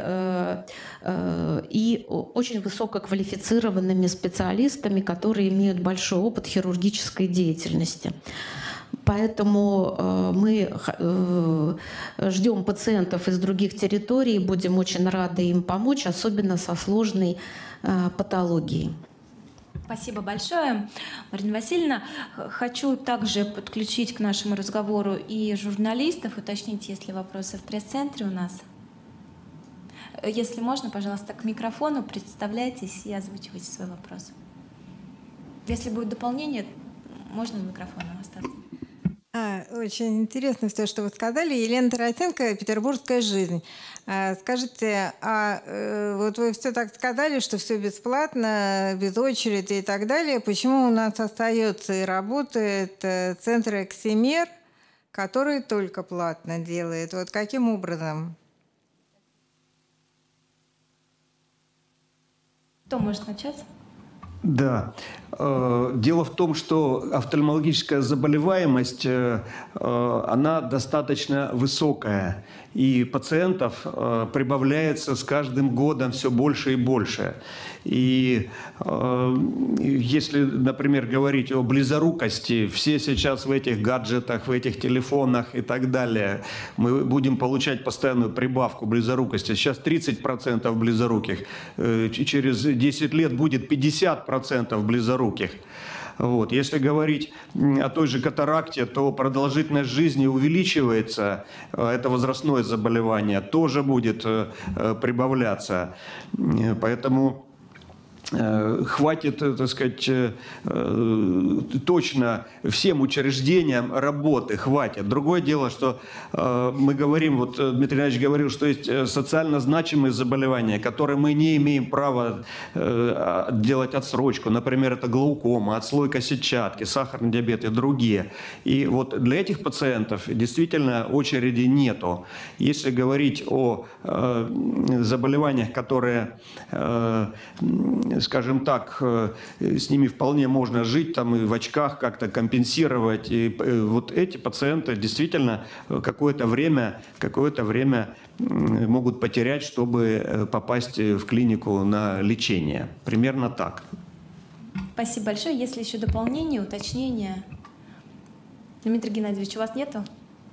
и очень высококвалифицированными специалистами, которые имеют большой опыт хирургической деятельности. Поэтому мы ждем пациентов из других территорий, будем очень рады им помочь, особенно со сложной патологией. Спасибо большое, Марина Васильевна. Хочу также подключить к нашему разговору и журналистов, уточнить, есть ли вопросы в пресс-центре у нас. Если можно, пожалуйста, к микрофону представляйтесь и озвучивайте свой вопрос. Если будет дополнение, можно на микрофоне остаться. А, очень интересно все, что вы сказали. Елена Тарасенко, «Петербургская жизнь». А, скажите, а э, вот вы все так сказали, что все бесплатно, без очереди и так далее. Почему у нас остается и работает э, центр «Эксимер», который только платно делает? Вот каким образом? Кто может начать? Да. Дело в том, что офтальмологическая заболеваемость, она достаточно высокая, и пациентов прибавляется с каждым годом все больше и больше. И если, например, говорить о близорукости, все сейчас в этих гаджетах, в этих телефонах и так далее, мы будем получать постоянную прибавку близорукости. Сейчас тридцать процентов близоруких, через десять лет будет пятьдесят процентов близоруких. Вот. Если говорить о той же катаракте, то продолжительность жизни увеличивается, это возрастное заболевание, тоже будет прибавляться. Поэтому хватит, так сказать, точно всем учреждениям работы, хватит. Другое дело, что мы говорим, вот Дмитрий Геннадьевич говорил, что есть социально значимые заболевания, которые мы не имеем права делать отсрочку. Например, это глаукома, отслойка сетчатки, сахарный диабет и другие. И вот для этих пациентов действительно очереди нету. Если говорить о заболеваниях, которые, скажем так, с ними вполне можно жить, там и в очках как-то компенсировать. И вот эти пациенты действительно какое-то время, какое-то время могут потерять, чтобы попасть в клинику на лечение. Примерно так. Спасибо большое. Есть ли еще дополнение, уточнение? Дмитрий Геннадьевич, у вас нету?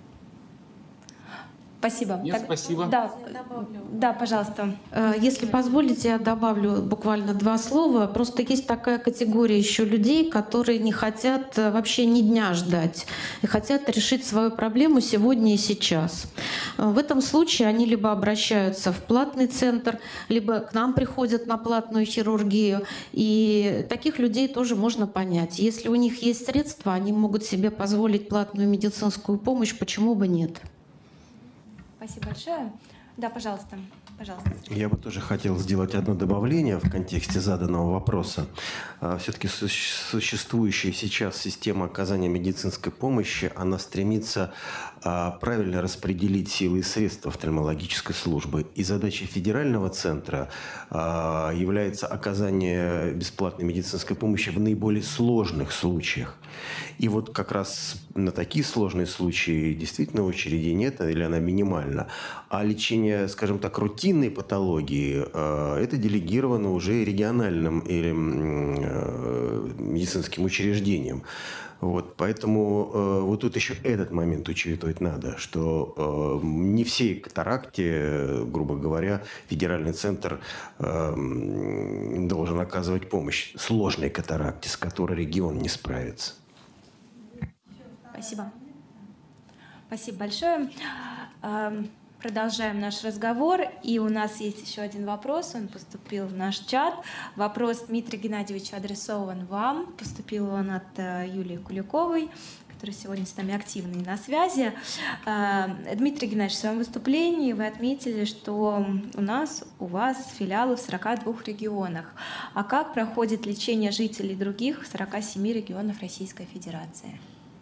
Спасибо. Нет, так, спасибо. Да, да, пожалуйста. Если позволите, я добавлю буквально два слова. Просто есть такая категория еще людей, которые не хотят вообще ни дня ждать и хотят решить свою проблему сегодня и сейчас. В этом случае они либо обращаются в платный центр, либо к нам приходят на платную хирургию. И таких людей тоже можно понять. Если у них есть средства, они могут себе позволить платную медицинскую помощь, почему бы нет? Спасибо большое. Да, пожалуйста. Пожалуйста. Я бы тоже хотел сделать одно добавление в контексте заданного вопроса. Все-таки существующая сейчас система оказания медицинской помощи, она стремится правильно распределить силы и средства офтальмологической службы. И задачей федерального центра является оказание бесплатной медицинской помощи в наиболее сложных случаях. И вот как раз на такие сложные случаи действительно очереди нет или она минимальна. А лечение, скажем так, рутинной патологии, это делегировано уже региональным или медицинским учреждениям. Вот, поэтому э, вот тут еще этот момент учитывать надо, что э, не всей катаракте, грубо говоря, федеральный центр э, должен оказывать помощь сложной катаракте, с которой регион не справится. Спасибо. Спасибо большое. Продолжаем наш разговор. И у нас есть еще один вопрос. Он поступил в наш чат. Вопрос Дмитрия Геннадьевича адресован вам. Поступил он от Юлии Куликовой, которая сегодня с нами активна и на связи. Дмитрий Геннадьевич, в своем выступлении вы отметили, что у нас, у вас филиалы в сорока двух регионах. А как проходит лечение жителей других сорока семи регионов Российской Федерации?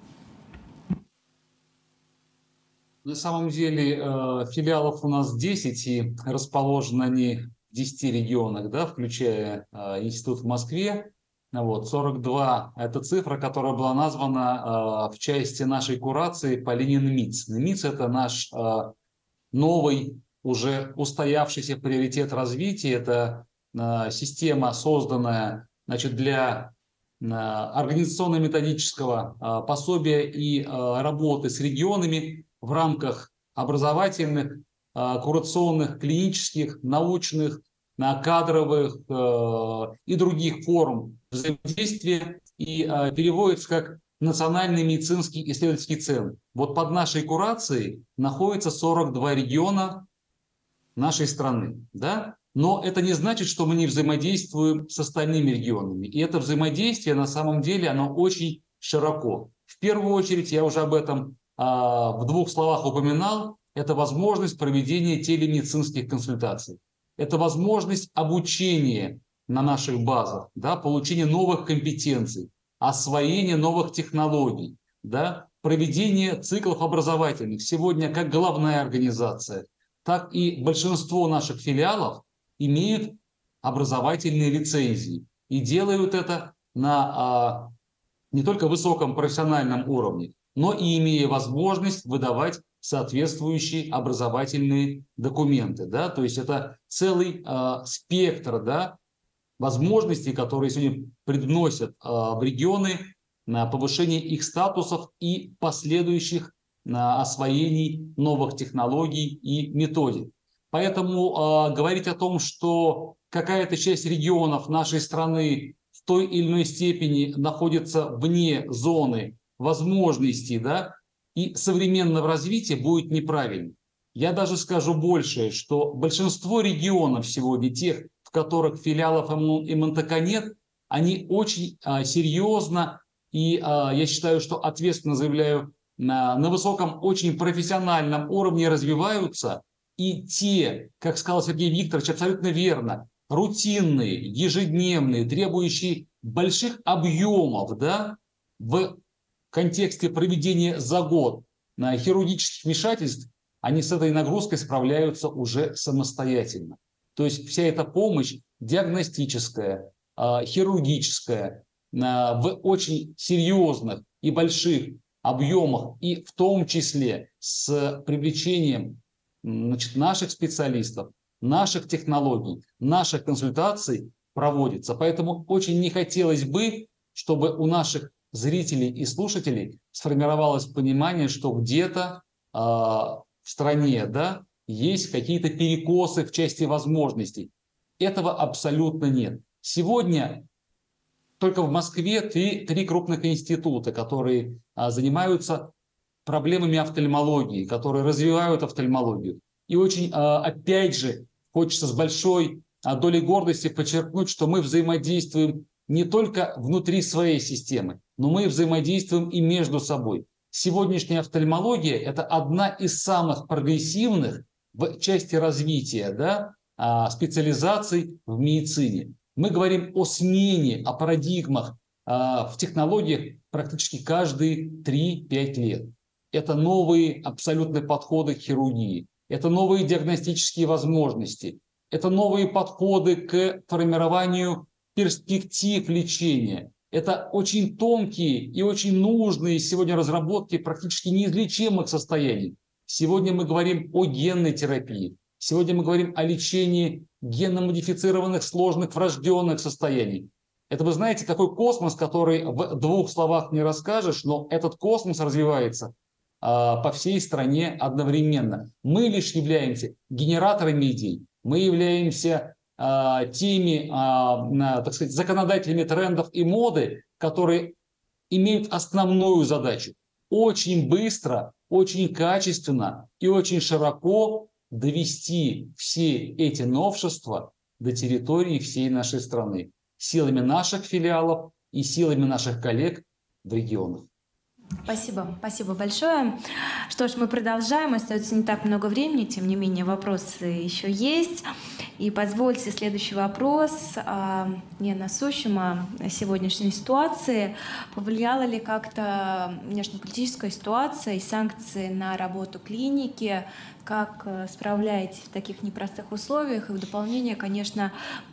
На самом деле филиалов у нас десять, и расположены они в десяти регионах, да, включая институт в Москве. Вот, сорок два – это цифра, которая была названа в части нашей курации по линии эн эм и ц. эн эм и ц – это наш новый, уже устоявшийся приоритет развития. Это система, созданная, значит, для организационно-методического пособия и работы с регионами в рамках образовательных, курационных, клинических, научных, кадровых и других форм взаимодействия, и переводится как Национальный медицинский исследовательский центр. Вот под нашей курацией находится сорок два региона нашей страны. Да? Но это не значит, что мы не взаимодействуем с остальными регионами. И это взаимодействие на самом деле оно очень широко. В первую очередь, я уже об этом в двух словах упоминал, это возможность проведения телемедицинских консультаций. Это возможность обучения на наших базах, да, получения новых компетенций, освоения новых технологий, да, проведение циклов образовательных. Сегодня как головная организация, так и большинство наших филиалов имеют образовательные лицензии. и делают это на а, не только высоком профессиональном уровне, но и имея возможность выдавать соответствующие образовательные документы. Да? То есть это целый а, спектр, да, возможностей, которые сегодня привносят а, в регионы на повышение их статусов и последующих на освоении новых технологий и методик. Поэтому э, говорить о том, что какая-то часть регионов нашей страны в той или иной степени находится вне зоны возможностей, да, и современного развития, будет неправильно. Я даже скажу больше, что большинство регионов сегодня, тех, в которых филиалов эм эн тэ ка нет, они очень э, серьезно и, э, я считаю, что ответственно заявляю, на, на высоком, очень профессиональном уровне развиваются. И те, как сказал Сергей Викторович, абсолютно верно, рутинные, ежедневные, требующие больших объемов, да, в контексте проведения за год на хирургических вмешательств, они с этой нагрузкой справляются уже самостоятельно. То есть вся эта помощь диагностическая, хирургическая, в очень серьезных и больших объемах, и в том числе с привлечением, значит, наших специалистов, наших технологий, наших консультаций проводится. Поэтому очень не хотелось бы, чтобы у наших зрителей и слушателей сформировалось понимание, что где-то э, в стране, да, есть какие-то перекосы в части возможностей. Этого абсолютно нет. Сегодня только в Москве три, три крупных института, которые а, занимаются проблемами офтальмологии, которые развивают офтальмологию. И очень, а, опять же, хочется с большой а, долей гордости подчеркнуть, что мы взаимодействуем не только внутри своей системы, но мы взаимодействуем и между собой. Сегодняшняя офтальмология – это одна из самых прогрессивных в части развития, да, а, специализаций в медицине. Мы говорим о смене, о парадигмах а, в технологиях практически каждые три-пять лет. Это новые абсолютные подходы к хирургии, это новые диагностические возможности, это новые подходы к формированию перспектив лечения. Это очень тонкие и очень нужные сегодня разработки практически неизлечимых состояний. Сегодня мы говорим о генной терапии. Сегодня мы говорим о лечении генно-модифицированных сложных врожденных состояний. Это, вы знаете, такой космос, который в двух словах не расскажешь, но этот космос развивается а, по всей стране одновременно. Мы лишь являемся генераторами идей, мы являемся а, теми, а, так сказать, законодателями трендов и моды, которые имеют основную задачу очень быстро, очень качественно и очень широко довести все эти новшества до территории всей нашей страны силами наших филиалов и силами наших коллег в регионах. Спасибо, спасибо большое. Что ж, мы продолжаем. Остается не так много времени, тем не менее вопросы еще есть. И позвольте следующий вопрос о ненасущем, о сегодняшней ситуации. Повлияла ли как-то внешнеполитическая ситуация и санкции на работу клиники? Как справляетесь в таких непростых условиях? И в дополнение, конечно,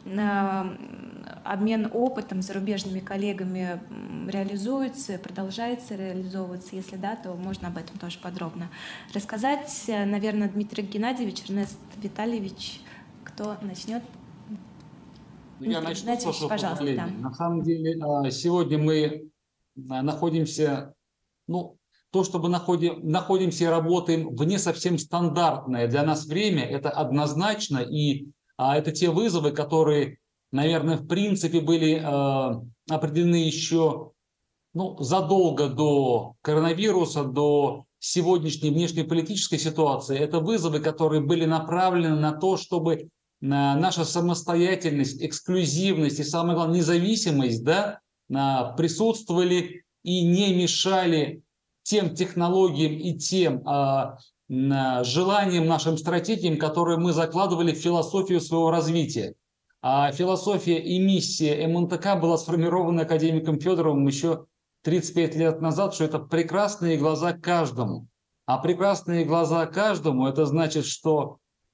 обмен опытом с зарубежными коллегами реализуется, продолжается реализовываться? Если да, то можно об этом тоже подробно рассказать. Наверное, Дмитрий Геннадьевич, Эрнест Витальевич, кто начнет? Я начну, пожалуйста. Да. На самом деле, сегодня мы находимся, ну, то, что мы находим, находимся и работаем в не совсем стандартное для нас время, это однозначно, и а, это те вызовы, которые, наверное, в принципе были а, определены еще, ну, задолго до коронавируса, до сегодняшней внешнеполитической ситуации. Это вызовы, которые были направлены на то, чтобы на наша самостоятельность, эксклюзивность и, самое главное, независимость, да, присутствовали и не мешали тем технологиям и тем а, желаниям, нашим стратегиям, которые мы закладывали в философию своего развития. А философия и миссия эм эн тэ ка была сформирована академиком Федоровым еще тридцать пять лет назад, что это прекрасные глаза каждому. А прекрасные глаза каждому – это значит, что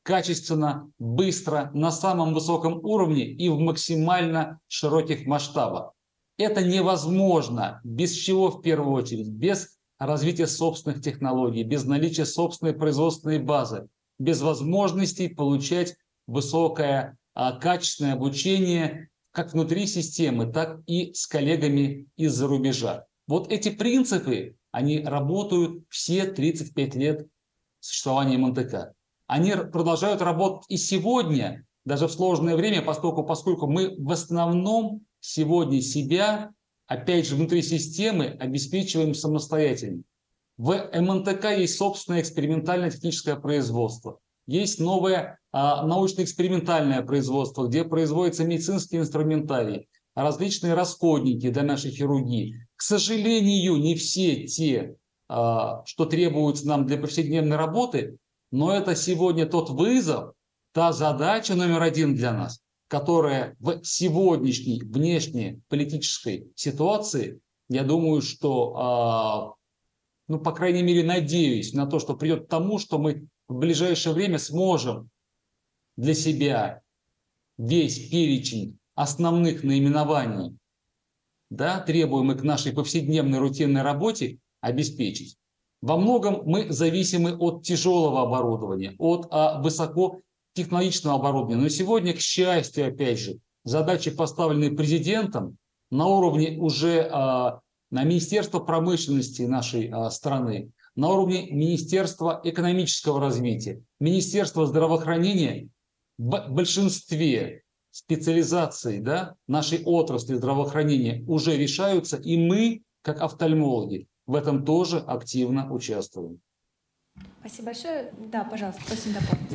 качественно, быстро, на самом высоком уровне и в максимально широких масштабах. Это невозможно без чего в первую очередь? Без развития собственных технологий, без наличия собственной производственной базы, без возможностей получать высокое качественное обучение как внутри системы, так и с коллегами из-за рубежа. Вот эти принципы, они работают все тридцать пять лет существования эм эн тэ ка. Они продолжают работать и сегодня, даже в сложное время, поскольку, поскольку мы в основном сегодня себя, опять же, внутри системы обеспечиваем самостоятельно. В эм эн тэ ка есть собственное экспериментальное техническое производство. Есть новое а, научно-экспериментальное производство, где производится медицинский инструментарий, различные расходники для нашей хирургии. К сожалению, не все те, а, что требуются нам для повседневной работы, но это сегодня тот вызов, та задача номер один для нас, которая в сегодняшней внешней политической ситуации, я думаю, что, ну, по крайней мере, надеюсь на то, что придет к тому, что мы в ближайшее время сможем для себя весь перечень основных наименований, да, требуемых к нашей повседневной рутинной работе, обеспечить. Во многом мы зависимы от тяжелого оборудования, от а, высокотехнологичного оборудования. Но сегодня, к счастью, опять же, задачи, поставленные президентом на уровне уже а, на Министерство промышленности нашей а, страны, на уровне Министерства экономического развития, Министерства здравоохранения, в большинстве специализаций, да, нашей отрасли здравоохранения уже решаются, и мы, как офтальмологи, в этом тоже активно участвуем. Спасибо большое. Да, пожалуйста, просим дополнить.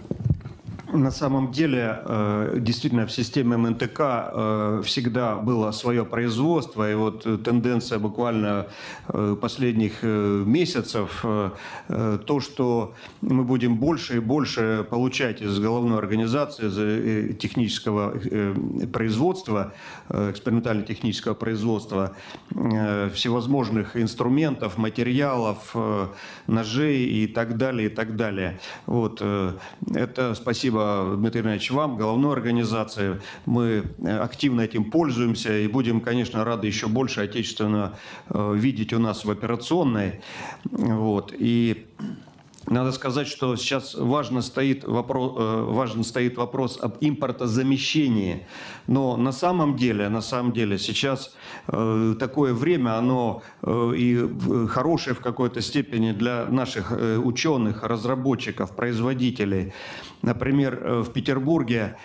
На самом деле, действительно, в системе эм эн тэ ка всегда было свое производство, и вот тенденция буквально последних месяцев, то, что мы будем больше и больше получать из головной организации технического производства, экспериментально-технического производства, всевозможных инструментов, материалов, ножей и так далее, и так далее. Вот. Это спасибо, Дмитрий Иванович, вам, головной организации. Мы активно этим пользуемся и будем, конечно, рады еще больше отечественно видеть у нас в операционной. Вот. И надо сказать, что сейчас важно стоит вопрос, важен стоит вопрос об импортозамещении. Но на самом деле, на самом деле сейчас такое время, оно и хорошее в какой-то степени для наших ученых, разработчиков, производителей. Например, в Петербурге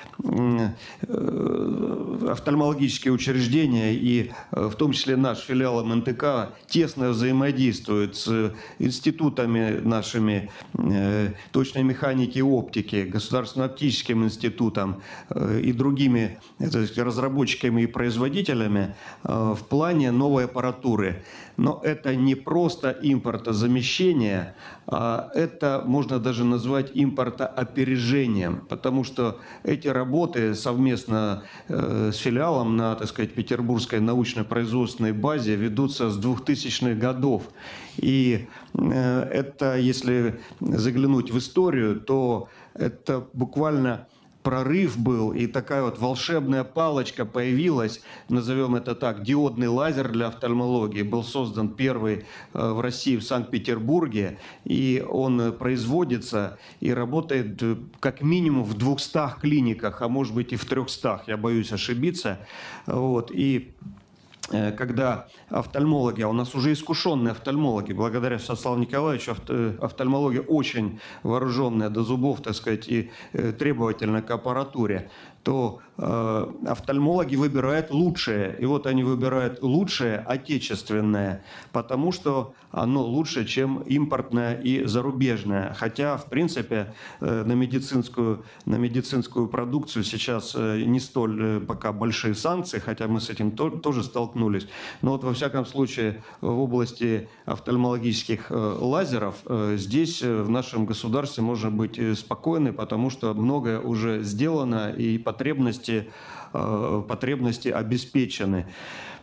офтальмологические учреждения и в том числе наш филиал эм эн тэ ка тесно взаимодействуют с институтами нашими точной механики и оптики, Государственным оптическим институтом и другими разработчиками и производителями в плане новой аппаратуры. Но это не просто импортозамещение, а это можно даже назвать импортоопережением, потому что эти работы совместно с филиалом на, так сказать, Петербургской научно-производственной базе ведутся с двухтысячных годов. И это, если заглянуть в историю, то это буквально прорыв был, и такая вот волшебная палочка появилась, назовем это так, диодный лазер для офтальмологии, был создан первый в России, в Санкт-Петербурге, и он производится и работает как минимум в двухстах клиниках, а может быть и в трехстах, я боюсь ошибиться. Вот. И когда офтальмологи, а у нас уже искушенные офтальмологи, благодаря Святославу Николаевичу, офтальмология очень вооруженная до зубов, так сказать, и требовательна к аппаратуре, то э, офтальмологи выбирают лучшее. И вот они выбирают лучшее отечественное, потому что оно лучше, чем импортное и зарубежное. Хотя, в принципе, э, на медицинскую, на медицинскую продукцию сейчас э, не столь э, пока большие санкции, хотя мы с этим то, тоже столкнулись. Но вот во всяком случае в области офтальмологических э, лазеров э, здесь э, в нашем государстве можно быть э, спокойны, потому что многое уже сделано и потребности, потребности обеспечены.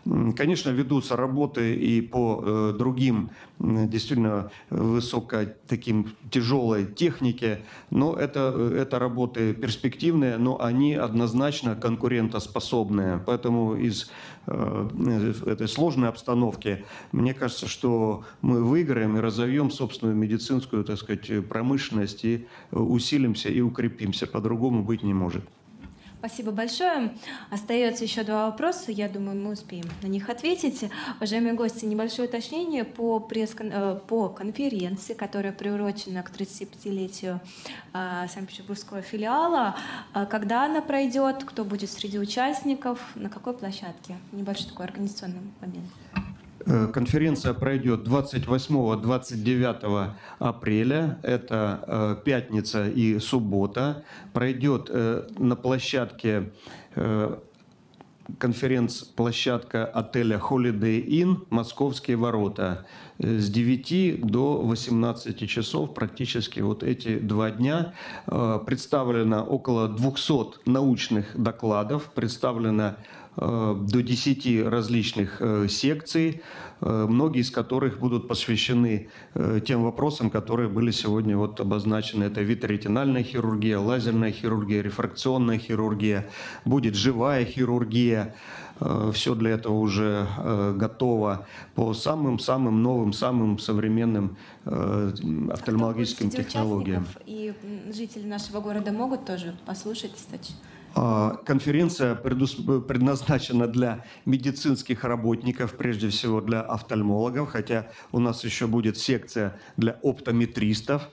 Конечно, ведутся работы и по другим действительно высоко таким тяжелой технике, но это, это работы перспективные, но они однозначно конкурентоспособные. Поэтому из этой сложной обстановки, мне кажется, что мы выиграем и разовьем собственную медицинскую, так сказать, промышленность и усилимся и укрепимся. По-другому быть не может. Спасибо большое. Остается еще два вопроса. Я думаю, мы успеем на них ответить. Уважаемые гости, небольшое уточнение по, пресс по конференции, которая приурочена к тридцатипятилетию Санкт-Петербургского филиала. Когда она пройдет, кто будет среди участников, на какой площадке? Небольшой такой организационный момент. Конференция пройдет двадцать восьмого — двадцать девятого апреля, это пятница и суббота. Пройдет на площадке конференц-площадка отеля Holiday Inn «Московские ворота» с девяти до восемнадцати часов, практически вот эти два дня. Представлено около двухсот научных докладов, представлено до десяти различных секций, многие из которых будут посвящены тем вопросам, которые были сегодня вот обозначены. Это витреотинальная хирургия, лазерная хирургия, рефракционная хирургия, будет живая хирургия. Все для этого уже готово по самым-самым новым, самым современным офтальмологическим технологиям. И жители нашего города могут тоже послушать, кстати. Конференция предназначена для медицинских работников, прежде всего для офтальмологов, хотя у нас еще будет секция для оптометристов.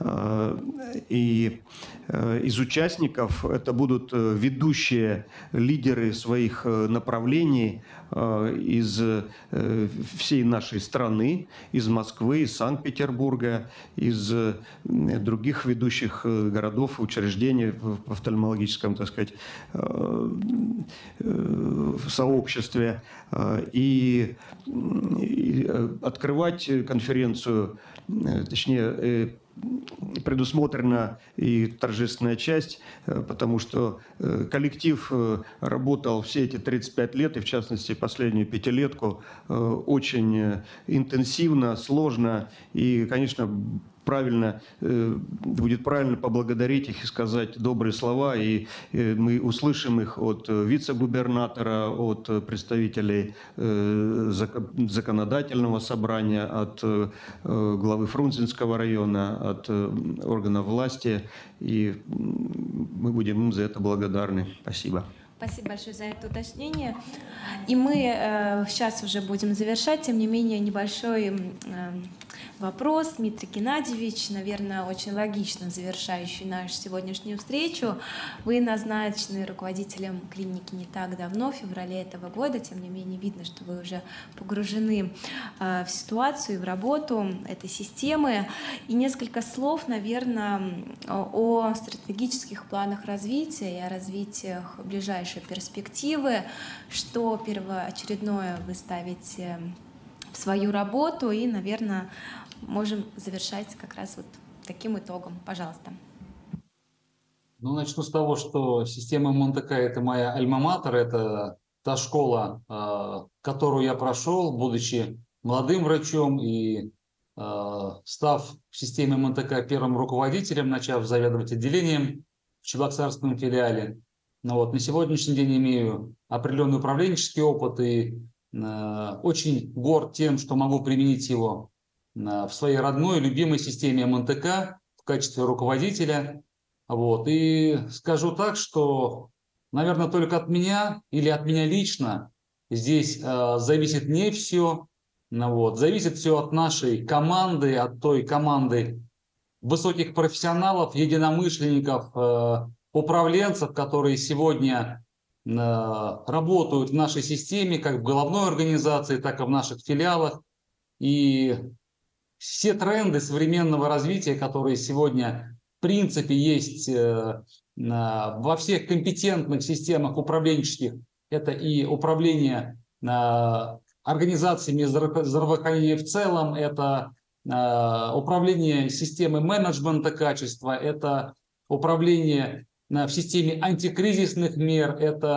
И из участников это будут ведущие лидеры своих направлений из всей нашей страны, из Москвы, из Санкт-Петербурга, из других ведущих городов и учреждений в офтальмологическом, так сказать, сообществе. И открывать конференцию, точнее, предусмотрена и торжественная часть, потому что коллектив работал все эти тридцать пять лет, и в частности последнюю пятилетку, очень интенсивно, сложно, и, конечно, правильно, будет правильно поблагодарить их и сказать добрые слова, и мы услышим их от вице-губернатора, от представителей законодательного собрания, от главы Фрунзенского района, от органов власти, и мы будем им за это благодарны. Спасибо. Спасибо большое за это уточнение. И мы э, сейчас уже будем завершать, тем не менее, небольшой э, вопрос. Дмитрий Геннадьевич, наверное, очень логично завершающий нашу сегодняшнюю встречу. Вы назначены руководителем клиники не так давно, в феврале этого года, тем не менее, видно, что вы уже погружены э, в ситуацию и в работу этой системы. И несколько слов, наверное, о стратегических планах развития и о развитии ближайших перспективы, что первоочередное вы ставите в свою работу, и, наверное, можем завершать как раз вот таким итогом. Пожалуйста. Ну, начну с того, что система МНТК – это моя альма-матер, это та школа, которую я прошел, будучи молодым врачом и став в системе МНТК первым руководителем, начав заведовать отделением в Чебоксарском филиале. Но вот на сегодняшний день имею определенный управленческий опыт и э, очень горд тем, что могу применить его э, в своей родной, любимой системе МНТК в качестве руководителя. Вот. И скажу так, что, наверное, только от меня или от меня лично здесь э, зависит не все. Ну, вот. Зависит все от нашей команды, от той команды высоких профессионалов, единомышленников, э, управленцев, которые сегодня э, работают в нашей системе, как в головной организации, так и в наших филиалах. И все тренды современного развития, которые сегодня в принципе есть э, э, во всех компетентных системах управленческих, это и управление э, организациями здравоохранения в целом, это э, управление системой менеджмента качества, это управление в системе антикризисных мер, это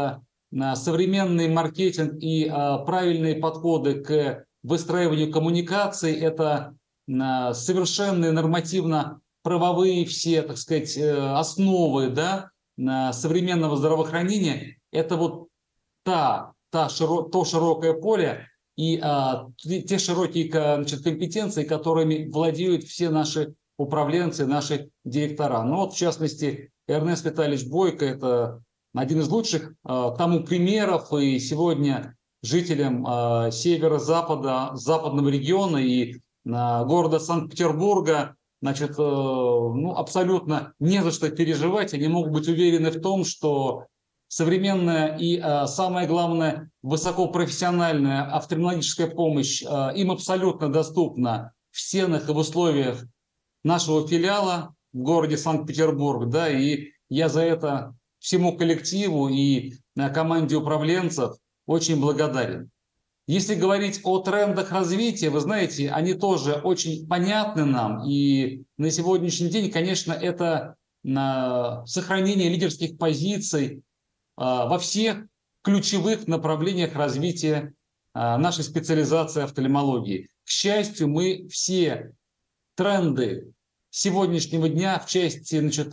современный маркетинг и правильные подходы к выстраиванию коммуникаций, это совершенные нормативно-правовые все, так сказать, основы, да, современного здравоохранения, это вот та, та широ, то широкое поле и а, те широкие, значит, компетенции, которыми владеют все наши управленцы, наши директора. Ну вот, в частности, Эрнест Витальевич Бойко – это один из лучших а, тому примеров, и сегодня жителям а, северо-запада, западного региона и а, города Санкт-Петербурга, значит, а, ну, абсолютно не за что переживать, они могут быть уверены в том, что современная и, а, самое главное, высокопрофессиональная офтальмологическая помощь а, им абсолютно доступна в стенах и в условиях нашего филиала в городе Санкт-Петербург, да, и я за это всему коллективу и команде управленцев очень благодарен. Если говорить о трендах развития, вы знаете, они тоже очень понятны нам, и на сегодняшний день, конечно, это сохранение лидерских позиций во всех ключевых направлениях развития нашей специализации офтальмологии. К счастью, мы все тренды сегодняшнего дня в части, значит,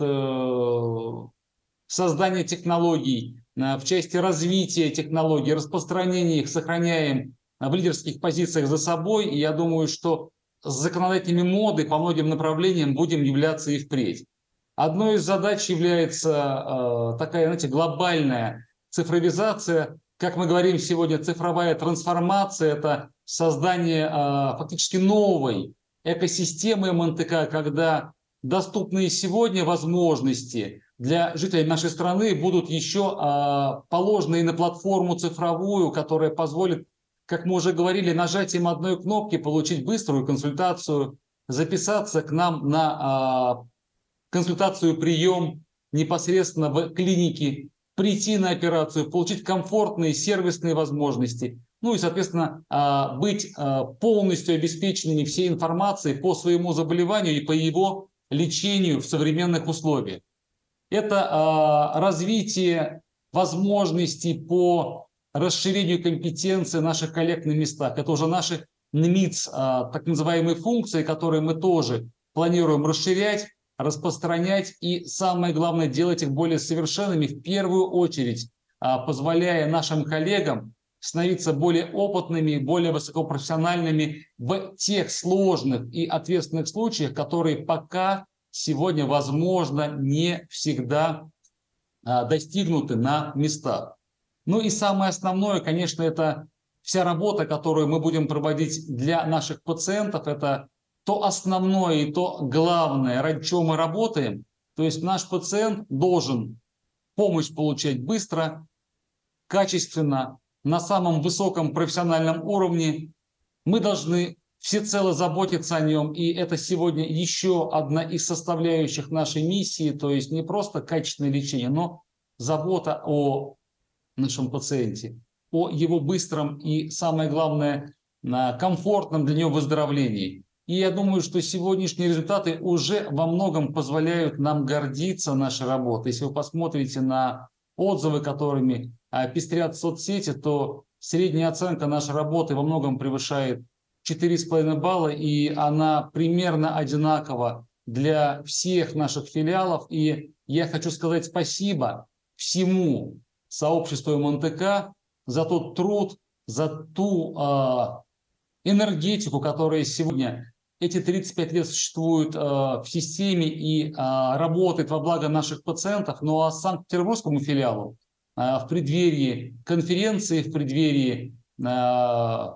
создания технологий, в части развития технологий, распространения их сохраняем в лидерских позициях за собой. И я думаю, что с законодательными моды по многим направлениям будем являться и впредь. Одной из задач является такая, знаете, глобальная цифровизация. Как мы говорим сегодня, цифровая трансформация – это создание фактически новой экосистемы эм эн тэ ка, когда доступные сегодня возможности для жителей нашей страны будут еще а, положены на платформу цифровую, которая позволит, как мы уже говорили, нажатием одной кнопки получить быструю консультацию, записаться к нам на а, консультацию, прием непосредственно в клинике, прийти на операцию, получить комфортные сервисные возможности. Ну и, соответственно, быть полностью обеспеченными всей информацией по своему заболеванию и по его лечению в современных условиях. Это развитие возможностей по расширению компетенции наших коллег на местах. Это уже наши эн эм и ц, так называемые функции, которые мы тоже планируем расширять, распространять и, самое главное, делать их более совершенными, в первую очередь, позволяя нашим коллегам становиться более опытными, более высокопрофессиональными в тех сложных и ответственных случаях, которые пока сегодня, возможно, не всегда а, достигнуты на местах. Ну и самое основное, конечно, это вся работа, которую мы будем проводить для наших пациентов, это то основное и то главное, ради чего мы работаем. То есть наш пациент должен помощь получать быстро, качественно, на самом высоком профессиональном уровне. Мы должны всецело заботиться о нем, и это сегодня еще одна из составляющих нашей миссии, то есть не просто качественное лечение, но забота о нашем пациенте, о его быстром и, самое главное, комфортном для него выздоровлении. И я думаю, что сегодняшние результаты уже во многом позволяют нам гордиться нашей работой. Если вы посмотрите на отзывы, которыми пестрят соцсети, то средняя оценка нашей работы во многом превышает четыре с половиной балла, и она примерно одинакова для всех наших филиалов. И я хочу сказать спасибо всему сообществу эм эн тэ ка за тот труд, за ту э, энергетику, которая сегодня эти тридцать пять лет существует э, в системе и э, работает во благо наших пациентов. Ну а Санкт-Петербургскому филиалу э, в преддверии конференции, в преддверии, э,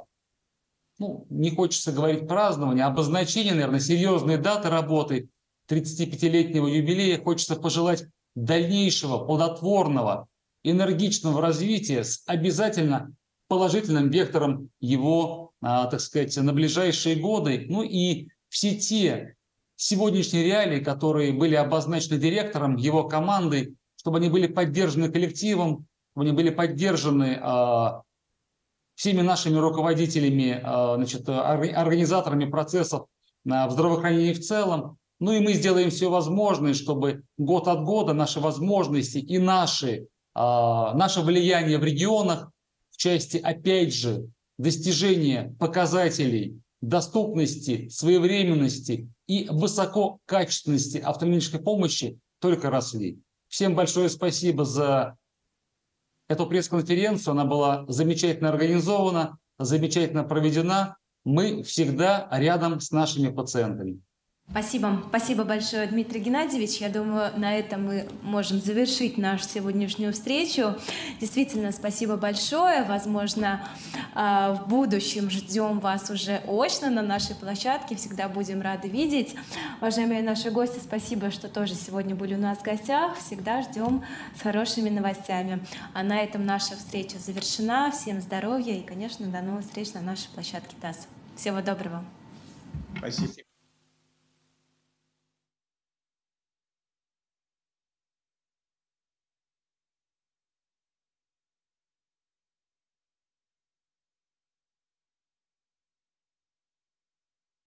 ну, не хочется говорить празднования, обозначения, наверное, серьезной даты работы тридцатипятилетнего юбилея, хочется пожелать дальнейшего, плодотворного, энергичного развития с обязательно положительным вектором его, а, так сказать, на ближайшие годы. Ну и все те сегодняшние реалии, которые были обозначены директором, его командой, чтобы они были поддержаны коллективом, чтобы они были поддержаны а, всеми нашими руководителями, а, значит, организаторами процессов а, в здравоохранении в целом. Ну и мы сделаем все возможное, чтобы год от года наши возможности и наши наше влияние в регионах в части, опять же, достижения показателей доступности, своевременности и высококачественности автомедицинской помощи только росли. Всем большое спасибо за эту пресс-конференцию. Она была замечательно организована, замечательно проведена. Мы всегда рядом с нашими пациентами. Спасибо. Спасибо большое, Дмитрий Геннадьевич. Я думаю, на этом мы можем завершить нашу сегодняшнюю встречу. Действительно, спасибо большое. Возможно, в будущем ждем вас уже очно на нашей площадке. Всегда будем рады видеть. Уважаемые наши гости, спасибо, что тоже сегодня были у нас в гостях. Всегда ждем с хорошими новостями. А на этом наша встреча завершена. Всем здоровья и, конечно, до новых встреч на нашей площадке ТАСС. Всего доброго. Спасибо.